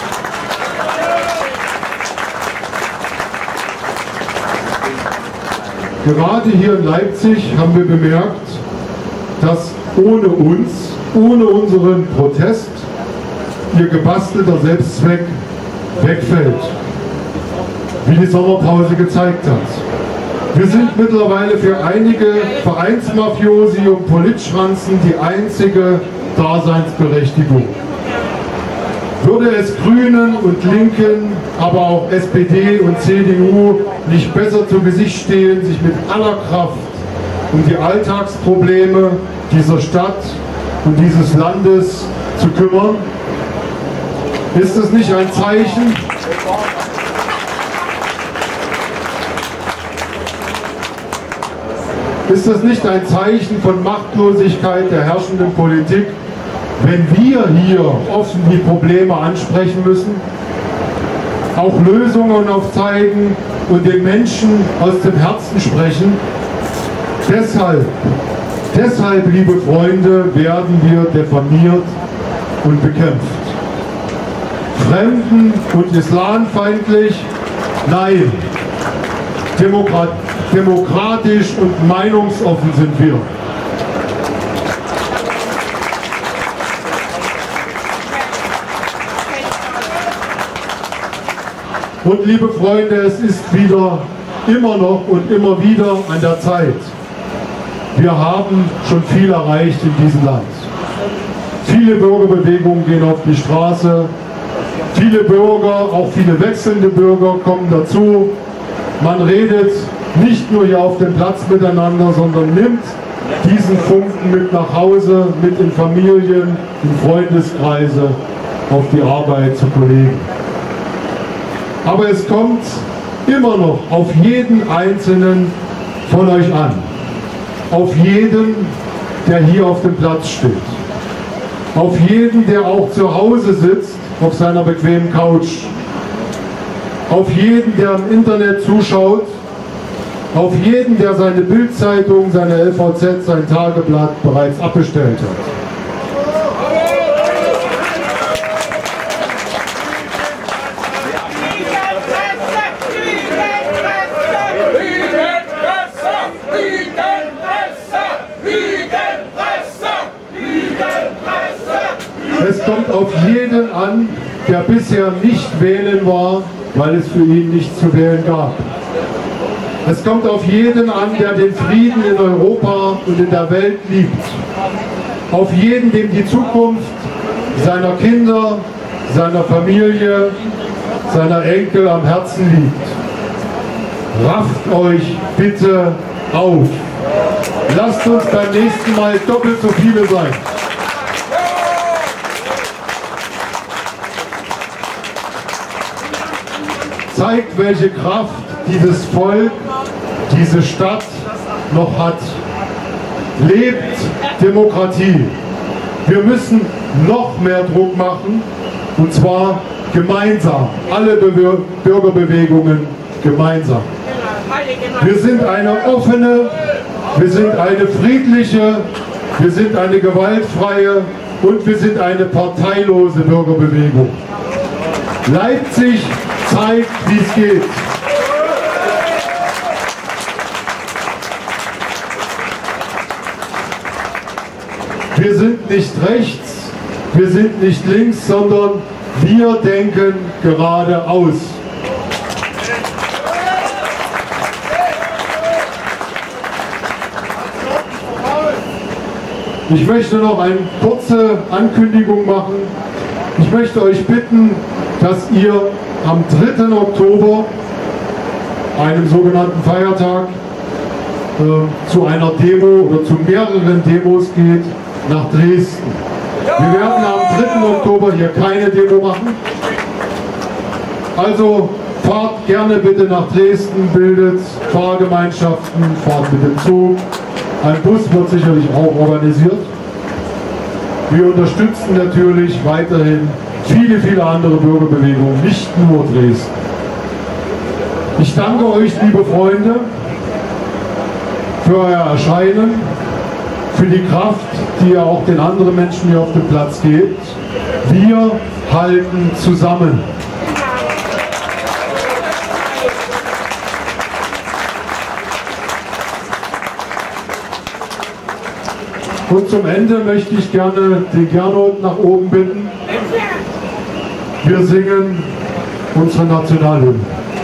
Gerade hier in Leipzig haben wir bemerkt, dass ohne uns, ohne unseren Protest, ihr gebastelter Selbstzweck wegfällt, wie die Sommerpause gezeigt hat. Wir sind mittlerweile für einige Vereinsmafiosi und Politschranzen die einzige Daseinsberechtigung. Würde es Grünen und Linken, aber auch S P D und C D U nicht besser zu Gesicht stehen, sich mit aller Kraft um die Alltagsprobleme dieser Stadt und dieses Landes zu kümmern? Ist es nicht ein Zeichen, ist das nicht ein Zeichen von Machtlosigkeit der herrschenden Politik, wenn wir hier offen die Probleme ansprechen müssen, auch Lösungen aufzeigen und den Menschen aus dem Herzen sprechen? Deshalb, deshalb, liebe Freunde, werden wir diffamiert und bekämpft. Fremden- und islamfeindlich? Nein. Demokrat demokratisch und meinungsoffen sind wir. Und liebe Freunde, es ist wieder, immer noch und immer wieder an der Zeit. Wir haben schon viel erreicht in diesem Land. Viele Bürgerbewegungen gehen auf die Straße. Viele Bürger, auch viele wechselnde Bürger kommen dazu. Man redet nicht nur hier auf dem Platz miteinander, sondern nimmt diesen Funken mit nach Hause, mit in Familien, in Freundeskreise, auf die Arbeit zu Kollegen. Aber es kommt immer noch auf jeden Einzelnen von euch an. Auf jeden, der hier auf dem Platz steht. Auf jeden, der auch zu Hause sitzt, auf seiner bequemen Couch. Auf jeden, der im Internet zuschaut. Auf jeden, der seine Bildzeitung, seine L V Z, sein Tageblatt bereits abbestellt hat. Es kommt auf jeden an, der bisher nicht wählen war, weil es für ihn nichts zu wählen gab. Es kommt auf jeden an, der den Frieden in Europa und in der Welt liebt. Auf jeden, dem die Zukunft seiner Kinder, seiner Familie, seiner Enkel am Herzen liegt. Rafft euch bitte auf. Lasst uns beim nächsten Mal doppelt so viele sein. Zeigt, welche Kraft dieses Volk, diese Stadt noch hat. Lebt Demokratie. Wir müssen noch mehr Druck machen, und zwar gemeinsam. Alle Be- Bürgerbewegungen gemeinsam. Wir sind eine offene, wir sind eine friedliche, wir sind eine gewaltfreie und wir sind eine parteilose Bürgerbewegung. Leipzig zeigt, wie es geht. Wir sind nicht rechts, wir sind nicht links, sondern wir denken geradeaus. Ich möchte noch eine kurze Ankündigung machen. Ich möchte euch bitten, dass ihr am dritten Oktober, einem sogenannten Feiertag, äh, zu einer Demo oder zu mehreren Demos geht nach Dresden. Wir werden am dritten Oktober hier keine Demo machen. Also fahrt gerne bitte nach Dresden, bildet Fahrgemeinschaften, fahrt mit dem Zug. Ein Bus wird sicherlich auch organisiert. Wir unterstützen natürlich weiterhin viele, viele andere Bürgerbewegungen, nicht nur Dresden. Ich danke euch, liebe Freunde, für euer Erscheinen, für die Kraft, die ihr auch den anderen Menschen hier auf dem Platz gebt. Wir halten zusammen. Und zum Ende möchte ich gerne den Gernot nach oben bitten. Wir singen unsere Nationalhymne.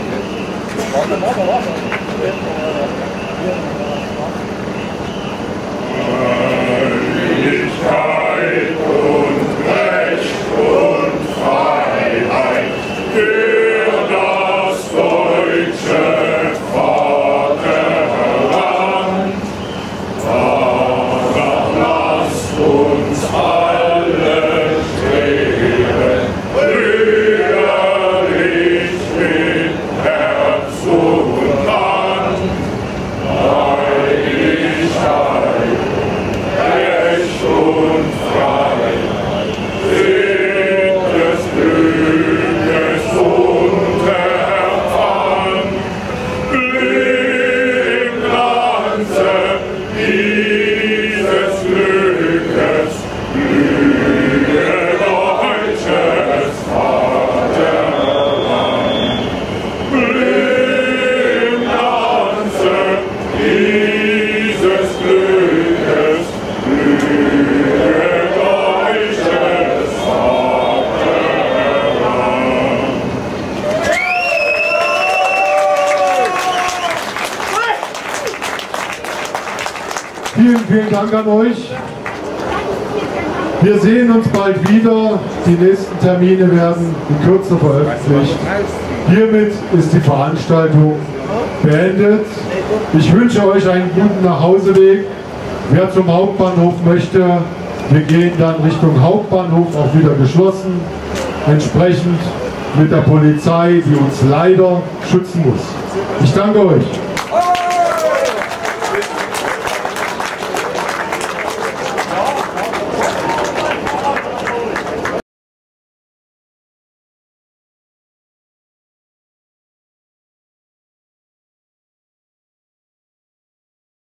Freiheit und Recht und Freiheit für das deutsche Vaterland. Danach lasst uns alle streben, brüderlich mit Herz und Hand, Heiligkeit, Recht und Freiheit sind des Glückes Unterpfand. Blüh im Glanze dieses Glückes, blühe deutsches Vaterland. Blüh im Glanze dieses Glückes, Vielen, vielen Dank an euch. Wir sehen uns bald wieder. Die nächsten Termine werden in Kürze veröffentlicht. Hiermit ist die Veranstaltung beendet. Ich wünsche euch einen guten Nachhauseweg. Wer zum Hauptbahnhof möchte, wir gehen dann Richtung Hauptbahnhof, auch wieder geschlossen. Entsprechend mit der Polizei, die uns leider schützen muss. Ich danke euch.